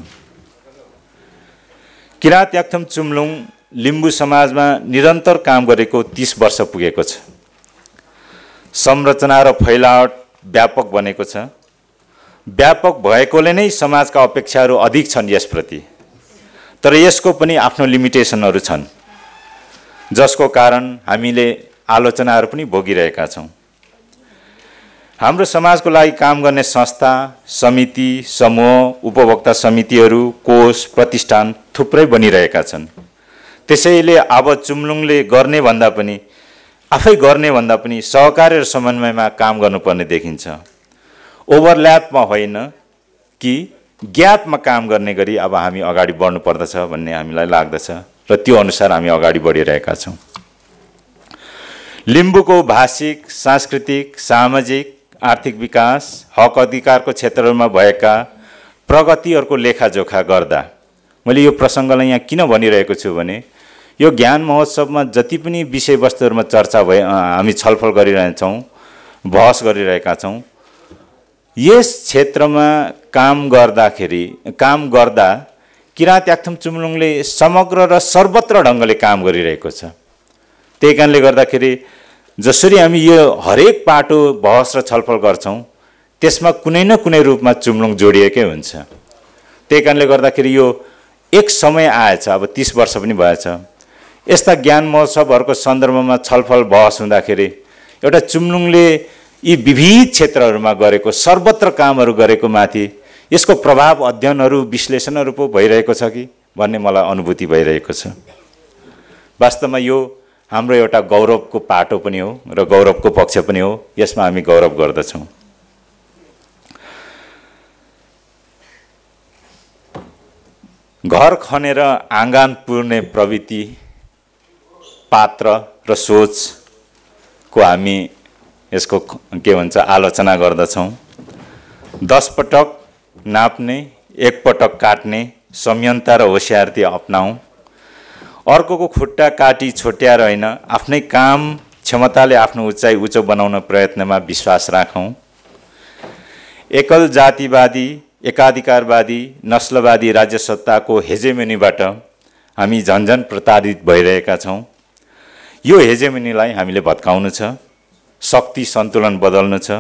किराँत याक्थुम चुम्लुङ लिम्बू समाजमा निरन्तर काम गरेको तीस वर्ष पुगेको छ। संरचना र फैलावट व्यापक बनेको छ। व्यापक भएकोले नै समाजका अपेक्षाहरू अधिक छन् यसप्रति, तर यसको पनि आफ्नो लिमिटेसनहरू छन्, जसको कारण हामीले आलोचनाहरू पनि भोगिरहेका छौँ। हाम्रो समाजको लागि काम गर्ने संस्था, समिति, समूह, उपभोक्ता समितिहरू, कोष, प्रतिष्ठान थुप्रै बनिरहेका छन्। त्यसैले अब चुम्लुङले गर्ने भन्दा पनि, आफै गर्ने भन्दा पनि सहकार्य र समन्वयमा काम गर्नुपर्ने देखिन्छ। ओभरल्यापमा होइन कि ग्यापमा काम गर्ने गरी अब हामी अगाडि बढ्नु पर्दछ भन्ने हामीलाई लाग्दछ र त्यो अनुसार हामी अगाडि बढिरहेका छौँ। लिम्बूको भाषिक, सांस्कृतिक, सामाजिक, आर्थिक विकास, हक अधिकारको क्षेत्रहरूमा भएका प्रगतिहरूको लेखाजोखा गर्दा मैले यो प्रसङ्गलाई यहाँ किन भनिरहेको छु भने यो ज्ञान महोत्सवमा जति पनि विषयवस्तुहरूमा चर्चा भए हामी छलफल गरिरहेछौँ, बहस गरिरहेका छौँ, यस क्षेत्रमा काम गर्दाखेरि काम गर्दा किराँत याक्थुम चुम्लुङले समग्र र सर्वत्र ढङ्गले काम गरिरहेको छ। त्यही कारणले गर्दाखेरि जसरी हामी यो हरेक पाटो बहस र छलफल गर्छौँ त्यसमा कुनै न कुनै रूपमा चुम्लुङ जोडिएकै हुन्छ। त्यही कारणले गर्दाखेरि यो एक समय आएछ, अब तीस वर्ष पनि भएछ। यस्ता ज्ञान महोत्सवहरूको सन्दर्भमा छलफल बहस हुँदाखेरि एउटा चुम्लुङले यी विविध क्षेत्रहरूमा गरेको सर्वत्र कामहरू गरेको माथि यसको प्रभाव अध्ययनहरू विश्लेषणहरू पो भइरहेको छ कि भन्ने मलाई अनुभूति भइरहेको छ। वास्तवमा यो हाम्रो एउटा गौरवको पाटो पनि हो र गौरवको पक्ष पनि हो। यसमा हामी गौरव गर्दछौँ। घर खनेर आँगन पुर्ने प्रवृत्ति, पात्र र सोचको हामी यसको के भन्छ आलोचना गर्दछौँ। दस पटक नाप्ने, एक पटक काट्ने संयमता र होशियारी अपनाऊ। अर्कोको खुट्टा काटी छोट्याएर होइन, आफ्नै काम क्षमताले आफ्नो उचाइ उच्च बनाउन प्रयत्नमा विश्वास राखौँ। एकल जातिवादी, एकाधिकारवादी, नस्लवादी राज्य सत्ताको हेजेमनीबाट हामी झन्झन प्रताडित भइरहेका छौँ। यो हेजेमनीलाई हामीले भत्काउनु छ। शक्ति सन्तुलन बदल्नु छ।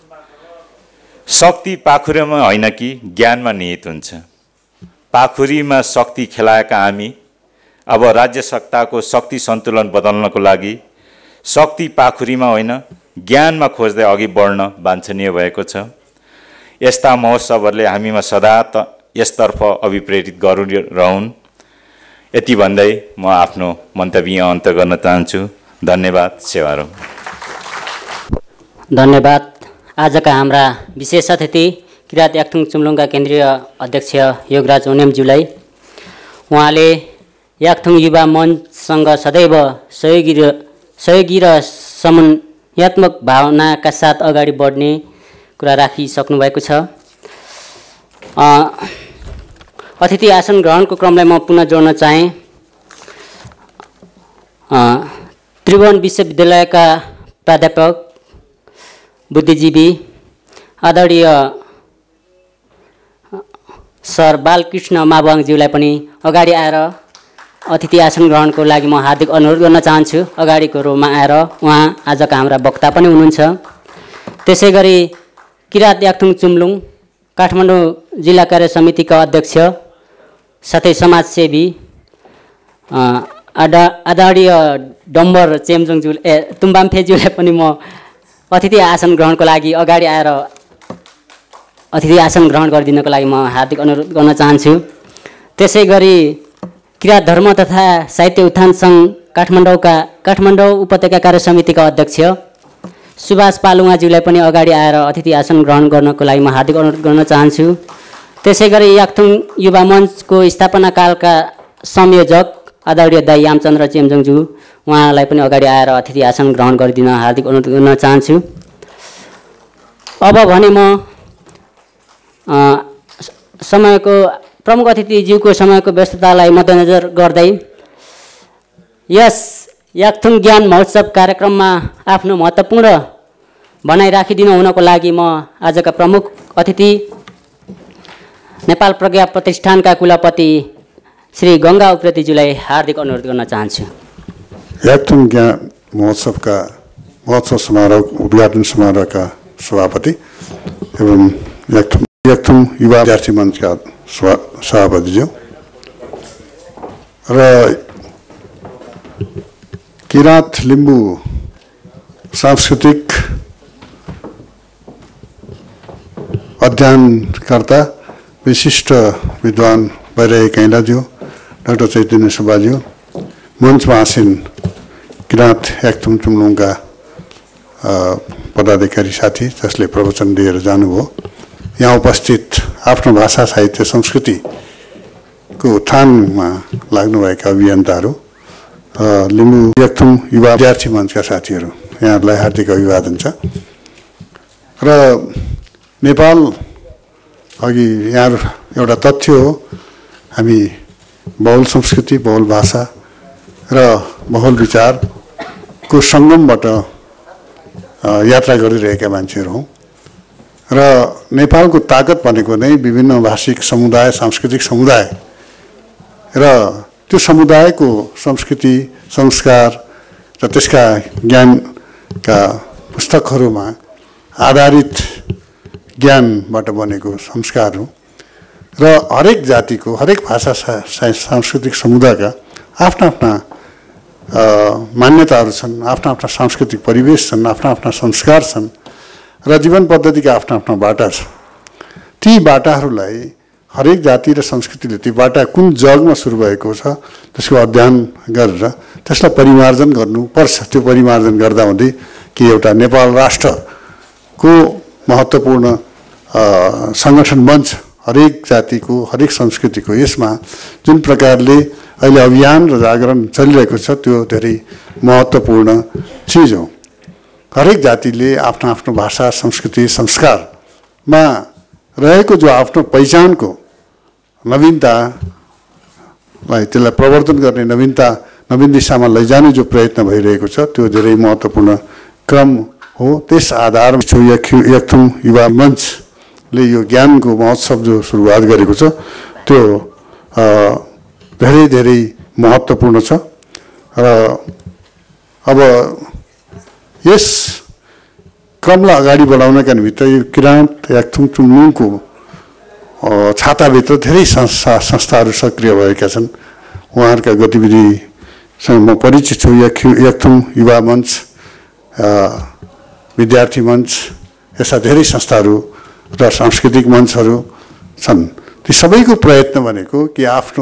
शक्ति पाखुरीमा होइन कि ज्ञानमा निहित हुन्छ। पाखुरीमा शक्ति खेलाएका हामी अब राज्य सत्ताको शक्ति सन्तुलन बदल्नको लागि शक्ति पाखुरीमा होइन ज्ञानमा खोज्दै अघि बढ्न वाञ्छनीय भएको छ। यस्ता महोत्सवहरूले हामीमा सदा त यसतर्फ अभिप्रेरित गरिरहन्। यति भन्दै म आफ्नो मन्तव्य अन्त गर्न चाहन्छु। धन्यवाद। सेवारो। धन्यवाद। आजका हाम्रा विशेष अतिथि किरात याक्थुङ चुम्लुङका केन्द्रीय अध्यक्ष योगराज उनेमज्यूलाई, उहाँले याक्थुङ युवा मञ्चसँग सदैव सहयोगी र सहयोगी र समन्वयात्मक भावनाका साथ अगाडि बढ्ने कुरा राखिसक्नु भएको छ। अतिथि आसन ग्रहणको क्रमलाई म पुनः जोड्न चाहेँ। त्रिभुवन विश्वविद्यालयका प्राध्यापक, बुद्धिजीवी आदरणीय सर बालकृष्ण माबुवाङज्यूलाई पनि अगाडि आएर अतिथि आसन ग्रहणको लागि म हार्दिक अनुरोध गर्न चाहन्छु। अगाडिको रोमा आएर उहाँ आजका हाम्रा वक्ता पनि हुनुहुन्छ। त्यसै गरी किरात याक्थुङ चुम्लुङ काठमाडौँ जिल्ला कार्य समितिका अध्यक्ष साथै समाजसेवी आदा आदरणीय डम्बर चेम्जोङज्यू ए तुम्बाम्फेज्यूलाई पनि म अतिथि आसन ग्रहणको लागि अगाडि आएर अतिथि आसन ग्रहण गरिदिनको लागि म हार्दिक अनुरोध गर्न चाहन्छु। त्यसै गरी किरात धर्म तथा साहित्य उत्थान सङ्घ काठमाडौँका काठमाडौँ उपत्यका कार्य समितिका अध्यक्ष सुभाष पालुङाज्यूलाई पनि अगाडि आएर अतिथि आसन ग्रहण गर्नको लागि म हार्दिक अनुरोध गर्न चाहन्छु। त्यसै गरी याक्थुङ युवा मञ्चको स्थापना कालका संयोजक आदरणीय दाई यामचन्द्र चेम्जोङज्यू, उहाँलाई पनि अगाडि आएर अतिथि आसन ग्रहण गरिदिन हार्दिक अनुरोध गर्न चाहन्छु। अब भने म समयको प्रमुख अतिथिज्यूको समयको व्यस्ततालाई मध्यनजर गर्दै यस याक्थुङ ज्ञान महोत्सव कार्यक्रममा आफ्नो महत्त्वपूर्ण भनाइ राखिदिनु हुनको लागि म आजका प्रमुख अतिथि नेपाल प्रज्ञा प्रतिष्ठानका कुलपति श्री गङ्गा उप्रेतीज्यूलाई हार्दिक अनुरोध गर्न चाहन्छु। याक्थुङ ज्ञान महोत्सवका महोत्सव समारोह उद्घाटन समारोहका सभापति एवं याक्थुङ याक्थुङ युवा विद्यार्थी मञ्चका सभापतिज्यू र किरात लिम्बू सांस्कृतिक अध्ययनकर्ता विशिष्ट विद्वान वैरागी कैलाज्यू, डाक्टर चैतन्य सुब्बाज्यू, मञ्चमा आसीन किरात याक्थुङ चुम्लुङका पदाधिकारी साथी जसले प्रवचन दिएर जानुभयो, यहाँ उपस्थित आफ्नो भाषा साहित्य संस्कृतिको उत्थानमा लाग्नुभएका अभियन्ताहरू, लिम्बू याक्थुङ युवा विद्यार्थी मञ्चका साथीहरू, यहाँहरूलाई हार्दिक अभिवादन छ। र नेपाल अघि यहाँ एउटा तथ्य हो, हामी बहुल संस्कृति, बहुल भाषा र बहुल विचारको सङ्गमबाट यात्रा गरिरहेका मान्छेहरू हौँ र नेपालको ताकत भनेको नै विभिन्न भाषिक समुदाय, सांस्कृतिक समुदाय र त्यो समुदायको संस्कृति, संस्कार र त्यसका ज्ञानका पुस्तकहरूमा आधारित ज्ञानबाट बनेको संस्कार हो र हरेक जातिको हरेक भाषा सांस्कृतिक समुदायका आफ्ना आफ्ना मान्यताहरू छन्, आफ्ना आफ्ना सांस्कृतिक परिवेश छन्, आफ्ना आफ्ना संस्कार छन् र जीवन पद्धतिका आफ्ना आफ्ना बाटा छ। ती बाटाहरूलाई हरेक जाति र संस्कृतिले ती बाटा कुन जगमा सुरु भएको छ त्यसको अध्ययन गरेर त्यसलाई परिमार्जन गर्नुपर्छ। त्यो परिमार्जन गर्दा हुँदै कि एउटा नेपाल राष्ट्रको महत्त्वपूर्ण सङ्गठन मञ्च हरेक जातिको हरेक संस्कृतिको यसमा जुन प्रकारले अहिले अभियान र जागरण चलिरहेको छ त्यो धेरै महत्त्वपूर्ण चिज हो। हरेक जातिले आफ्नो आफ्नो भाषा संस्कृति संस्कारमा रहेको जो आफ्नो पहिचानको नवीनतालाई त्यसलाई प्रवर्धन गर्ने नवीनता नवीन दिशामा लैजाने जो प्रयत्न भइरहेको छ त्यो धेरै महत्त्वपूर्ण क्रम हो। त्यस आधारमा यक्थुम युवा मञ्चले यो ज्ञानको महोत्सव जो सुरुवात गरेको छ त्यो धेरै धेरै महत्त्वपूर्ण छ र अब यस क्रमलाई अगाडि बढाउनका निमित्त यो किराँत याक्थुङ चुम्लुङको छाताभित्र धेरै संस्था संस्थाहरू सक्रिय भएका छन्। उहाँहरूका गतिविधिसँग म परिचित छु। याक्थुङ युवा मञ्च, विद्यार्थी मञ्च, यस्ता धेरै संस्थाहरू र सांस्कृतिक मञ्चहरू छन्। ती सबैको प्रयत्न भनेको कि आफ्नो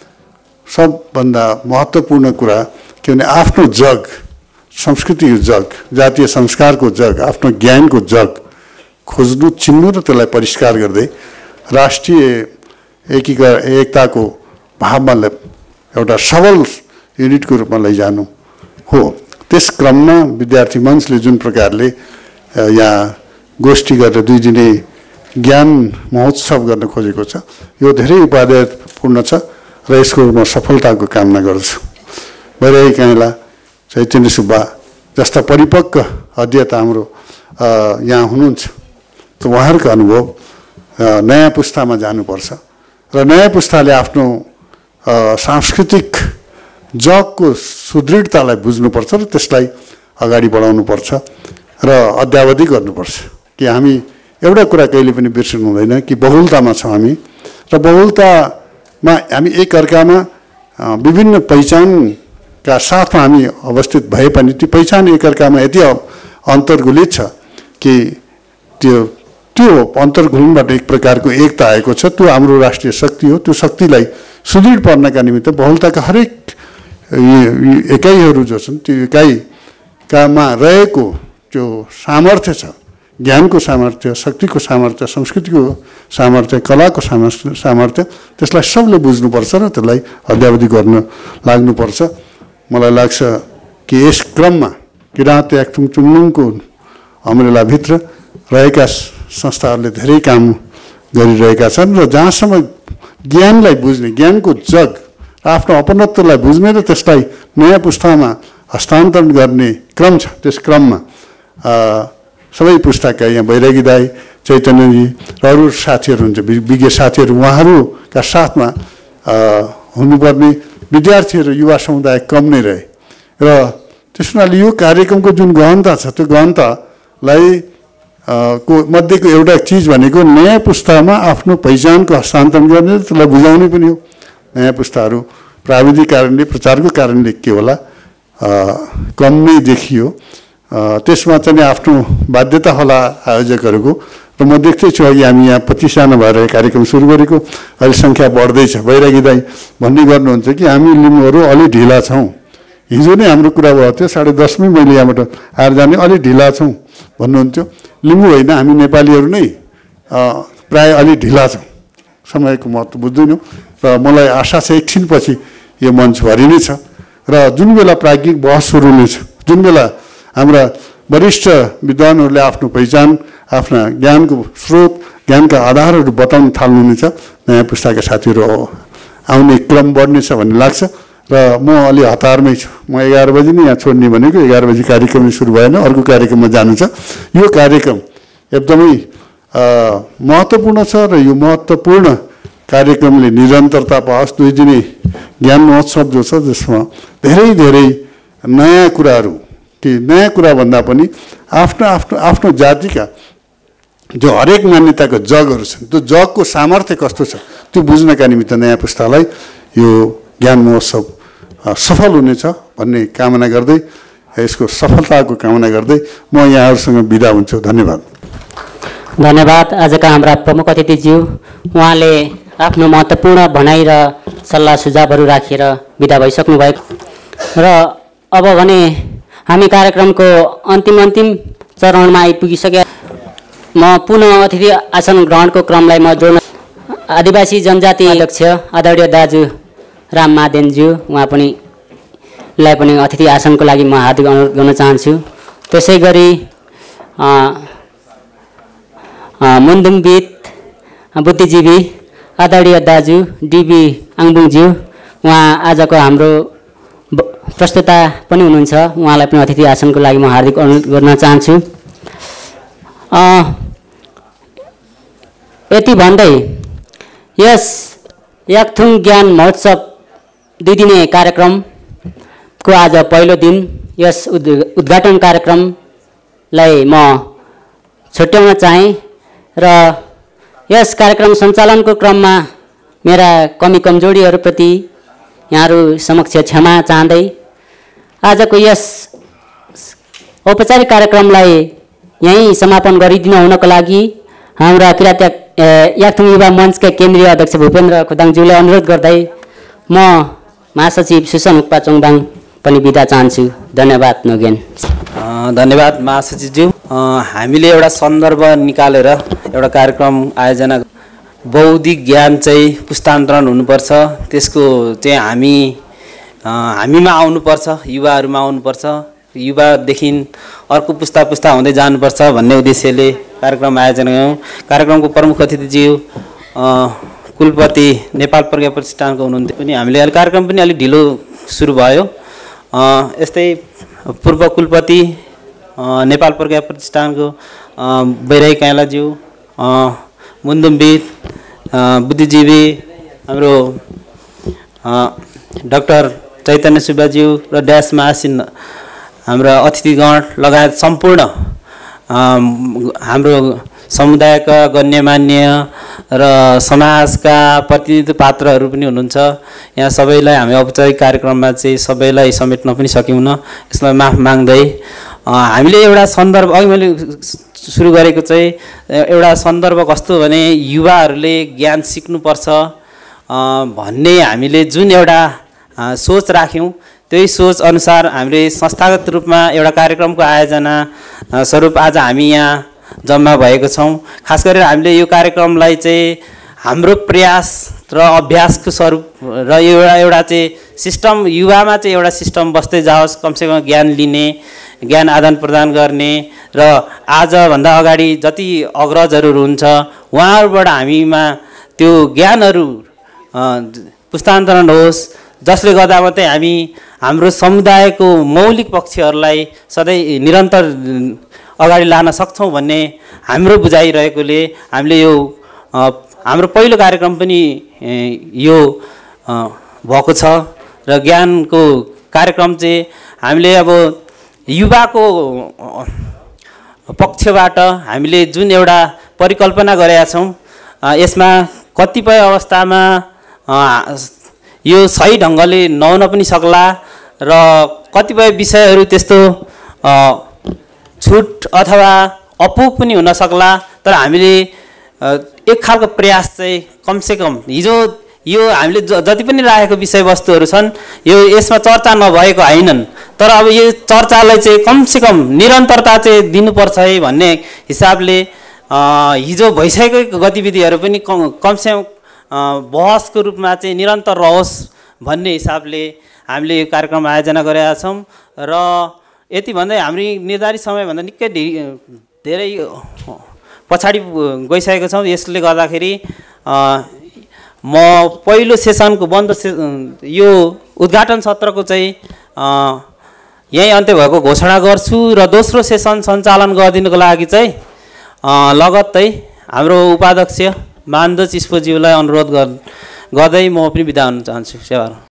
सबभन्दा महत्त्वपूर्ण कुरा के भने आफ्नो जग, संस्कृतिको जग, जातीय संस्कारको जग, आफ्नो ज्ञानको जग खोज्नु, चिन्नु र त्यसलाई परिष्कार गर्दै राष्ट्रिय एकीकरण एकताको भावमा एउटा सबल युनिटको रूपमा लैजानु हो। त्यस क्रममा विद्यार्थी मञ्चले जुन प्रकारले यहाँ गोष्ठी गरेर दुई दिने ज्ञान महोत्सव गर्न खोजेको छ यो धेरै उपादेयपूर्ण छ र यसको म सफलताको कामना गर्छु। भइरहेको काइला चैतन्य सुब्बा जस्ता परिपक्व अध्येता हाम्रो यहाँ हुनुहुन्छ त उहाँहरूको अनुभव नयाँ पुस्तामा जानुपर्छ र नयाँ पुस्ताले आफ्नो सांस्कृतिक जगको सुदृढतालाई बुझ्नुपर्छ र त्यसलाई अगाडि बढाउनुपर्छ र अद्यावधि गर्नुपर्छ। कि हामी एउटा कुरा कहिले पनि बिर्सनु हुँदैन कि बहुलतामा छौँ हामी र बहुलतामा हामी एकअर्कामा विभिन्न पहिचानका साथमा हामी अवस्थित भए पनि त्यो पहिचान एकअर्कामा यति अन्तर्गुलित छ कि त्यो त्यो अन्तर्गुलनबाट एक प्रकारको एकता आएको छ। त्यो हाम्रो राष्ट्रिय शक्ति हो। त्यो शक्तिलाई सुदृढ पार्नका निमित्त बहुलताका हरेक एकाइहरू जो छन् त्यो एकाइकामा रहेको जो सामर्थ्य छ, ज्ञानको सामर्थ्य, शक्तिको सामर्थ्य, संस्कृतिको सामर्थ्य, कलाको सामर्थ्य, त्यसलाई सबले बुझ्नुपर्छ र त्यसलाई अद्यावधि गर्न लाग्नुपर्छ। मलाई लाग्छ कि यस क्रममा किराँत याक्थुङ चुम्लुङको अमरेलाभित्र रहेका संस्थाहरूले धेरै काम गरिरहेका छन् र जहाँसम्म ज्ञानलाई बुझ्ने, ज्ञानको जग र आफ्नो अपनत्वलाई बुझ्ने र त्यसलाई नयाँ पुस्तामा हस्तान्तरण गर्ने क्रम छ। त्यस क्रममा सबै पुस्ताका यहाँ बैरागी दाई, चैतन्यजी र अरू साथीहरू हुन्छ, विज्ञ साथीहरू, उहाँहरूका साथमा हुनुपर्ने विद्यार्थीहरू युवा समुदाय कम नै रहे र त्यस हुनाले यो कार्यक्रमको जुन गहनता छ त्यो गहनतालाई को मध्येको एउटा चिज भनेको नयाँ पुस्तामा आफ्नो पहिचानको हस्तान्तरण गर्ने, त्यसलाई बुझाउने पनि हो। नयाँ पुस्ताहरू प्राविधिक कारणले, प्रचारको कारणले के होला कम नै देखियो। त्यसमा चाहिँ आफ्नो बाध्यता होला आयोजकहरूको र म देख्दैछु अघि हामी यहाँ पच्चिसजना भएर कार्यक्रम सुरु गरेको, अहिले सङ्ख्या बढ्दैछ। बैरागी दाई भन्ने गर्नुहुन्छ कि हामी लिम्बूहरू अलि ढिला छौँ। हिजो नै हाम्रो कुरा भएको थियो, साढे दसमै मैले यहाँबाट आएर जाने, अलि ढिला छौँ भन्नुहुन्थ्यो। लिम्बू होइन, हामी नेपालीहरू नै प्राय अलि ढिला छौँ, समयको महत्त्व बुझ्दैनौँ र मलाई आशा छ एकछिनपछि यो मञ्च भरि नै छ र जुन बेला प्राज्ञिक बहस सुरु हुनेछ, जुन बेला हाम्रा वरिष्ठ विद्वानहरूले आफ्नो पहिचान, आफ्ना ज्ञानको स्रोत, ज्ञानका आधारहरू बताउन थाल्नुहुनेछ, नयाँ पुस्ताका साथीहरू आउने क्रम बढ्नेछ भन्ने लाग्छ र म अलि हतारमै छु। म एघार बजी नै यहाँ छोड्ने भनेको, एघार बजी कार्यक्रम सुरु भएन, अर्को कार्यक्रममा जानु छ। यो कार्यक्रम एकदमै महत्त्वपूर्ण छ र यो महत्त्वपूर्ण कार्यक्रमले निरन्तरता पाओस्। दुई दिने ज्ञान महोत्सव जो छ जसमा धेरै धेरै नयाँ कुराहरू, कि नयाँ कुरा भन्दा पनि आफ्नो आफ्नो आफ्नो जातिका जो हरेक मान्यताको जगहरू छन् त्यो जगको सामर्थ्य कस्तो छ त्यो बुझ्नका निमित्त नयाँ पुस्तालाई यो ज्ञान महोत्सव सफल हुनेछ भन्ने कामना गर्दै यसको सफलताको कामना गर्दै म यहाँहरूसँग बिदा हुन्छु। धन्यवाद। धन्यवाद। आजका हाम्रा प्रमुख अतिथिज्यू उहाँले आफ्नो महत्त्वपूर्ण भनाइ र सल्लाह सुझावहरू राखेर बिदा भइसक्नु भएको र अब भने हामी कार्यक्रमको अन्तिम अन्तिम चरणमा आइपुगिसके म पुनः अतिथि आसन ग्रहणको क्रमलाई म जोड्न आदिवासी जनजाति अध्यक्ष आदरणीय दाजु राम महादेनज्यू उहाँ पनि लाई पनि अतिथि आसनको लागि म हार्दिक अनुरोध गर्न चाहन्छु। त्यसै गरी मुन्दुमविद बुद्धिजीवी आदरणीय दाजु डिबी आङबुङज्यू उहाँ आजको हाम्रो प्रस्तुता पनि हुनुहुन्छ उहाँलाई पनि अतिथि आसनको लागि म हार्दिक अनुरोध गर्न चाहन्छु। यति भन्दै यस याकथुङ ज्ञान महोत्सव दुई दिने कार्यक्रमको आज पहिलो दिन यस उद्घाटन कार्यक्रमलाई म छुट्याउन चाहेँ र यस कार्यक्रम सञ्चालनको क्रममा मेरा कमी कमजोरीहरूप्रति यहाँहरू समक्ष क्षमा चाहँदै आजको यस औपचारिक कार्यक्रमलाई यहीँ समापन गरिदिनु हुनको लागि हाम्रा किराँत याकथुङ युवा मञ्चका केन्द्रीय अध्यक्ष भूपेन्द्र खोदाङज्यूलाई अनुरोध गर्दै म महासचिव सुसन उक्पा चोङबाङ पनि बिदा चाहन्छु। धन्यवाद। नोगेन। धन्यवाद महासचिवज्यू। हामीले एउटा सन्दर्भ निकालेर एउटा कार्यक्रम आयोजना बौद्धिक ज्ञान चाहिँ पुस्तान्तरण हुनुपर्छ त्यसको चाहिँ हामी हामीमा आउनुपर्छ युवाहरूमा आउनुपर्छ युवादेखि अर्को पुस्ता पुस्ता हुँदै जानुपर्छ भन्ने उद्देश्यले कार्यक्रम आयोजना गऱ्यौँ। कार्यक्रमको प्रमुख अतिथिज्यू कुलपति नेपाल प्रज्ञा प्रतिष्ठानको हुनुहुन्थ्यो पनि हामीले अहिले कार्यक्रम पनि अलिक ढिलो सुरु भयो। यस्तै पूर्व कुलपति नेपाल प्रज्ञा प्रतिष्ठानको बैराई काइलाज्यू मुन्दुमविद बुद्धिजीवी हाम्रो डाक्टर चैतन्य सुब्बाज्यू र ड्यासमा आसीन हाम्रा अतिथिगण लगायत सम्पूर्ण हाम्रो समुदायका गण्यमान्य र समाजका प्रतिनिधि पात्रहरू पनि हुनुहुन्छ। यहाँ सबैलाई हामी औपचारिक कार्यक्रममा चाहिँ सबैलाई समेट्न पनि सकेनौँ यसमा माफ माग्दै हामीले एउटा सन्दर्भ अघि मैले सुरु गरेको चाहिँ एउटा सन्दर्भ कस्तो भने युवाहरूले ज्ञान सिक्नुपर्छ भन्ने हामीले जुन एउटा सोच राख्यौँ त्यही सोच अनुसार हामीले संस्थागत रूपमा एउटा कार्यक्रमको आयोजना स्वरूप आज हामी यहाँ जम्मा भएको छौँ। खास गरेर हामीले यो कार्यक्रमलाई चाहिँ हाम्रो प्रयास र अभ्यासको स्वरूप र एउटा एउटा चाहिँ सिस्टम युवामा चाहिँ एउटा सिस्टम बस्दै जाओस् कमसेकम ज्ञान लिने ज्ञान आदान प्रदान गर्ने र आजभन्दा अगाडि जति अग्रजहरू हुन्छ उहाँहरूबाट हामीमा त्यो ज्ञानहरू पुस्तान्तरण होस् जसले गर्दा मात्रै हामी हाम्रो समुदायको मौलिक पक्षहरूलाई सधैँ निरन्तर अगाडि लान सक्छौँ भन्ने हाम्रो बुझाइरहेकोले हामीले यो हाम्रो पहिलो कार्यक्रम पनि यो भएको छ र ज्ञानको कार्यक्रम चाहिँ हामीले अब युवाको पक्षबाट हामीले जुन एउटा परिकल्पना गरेका छौँ यसमा कतिपय अवस्थामा यो सही ढङ्गले नहुन पनि सक्ला र कतिपय विषयहरू त्यस्तो छुट अथवा अपुग पनि हुन सक्ला तर हामीले एक खालको प्रयास चाहिँ कमसेकम हिजो यो हामीले जति पनि राखेको विषयवस्तुहरू छन् यो यसमा चर्चा नभएको होइनन् तर अब यो चर्चालाई चाहिँ कमसेकम निरन्तरता चाहिँ दिनुपर्छ है भन्ने हिसाबले हिजो भइसकेको गतिविधिहरू पनि कमसेकम बहसको रूपमा चाहिँ निरन्तर रहोस् भन्ने हिसाबले हामीले यो कार्यक्रम आयोजना गरेका छौँ र यति भन्दै हामी निर्धारित समयभन्दा निकै धेरै पछाडि गइसकेको छौँ। यसले गर्दाखेरि म पहिलो सेसनको बन्द से यो उद्घाटन सत्रको चाहिँ यहीँ अन्त्य भएको घोषणा गर्छु र दोस्रो सेसन सञ्चालन गरिदिनुको लागि चाहिँ लगत्तै हाम्रो उपाध्यक्ष मानदोज इस्पोज्यूलाई अनुरोध गर्दै म पनि बिदा हुन चाहन्छु। सेवा।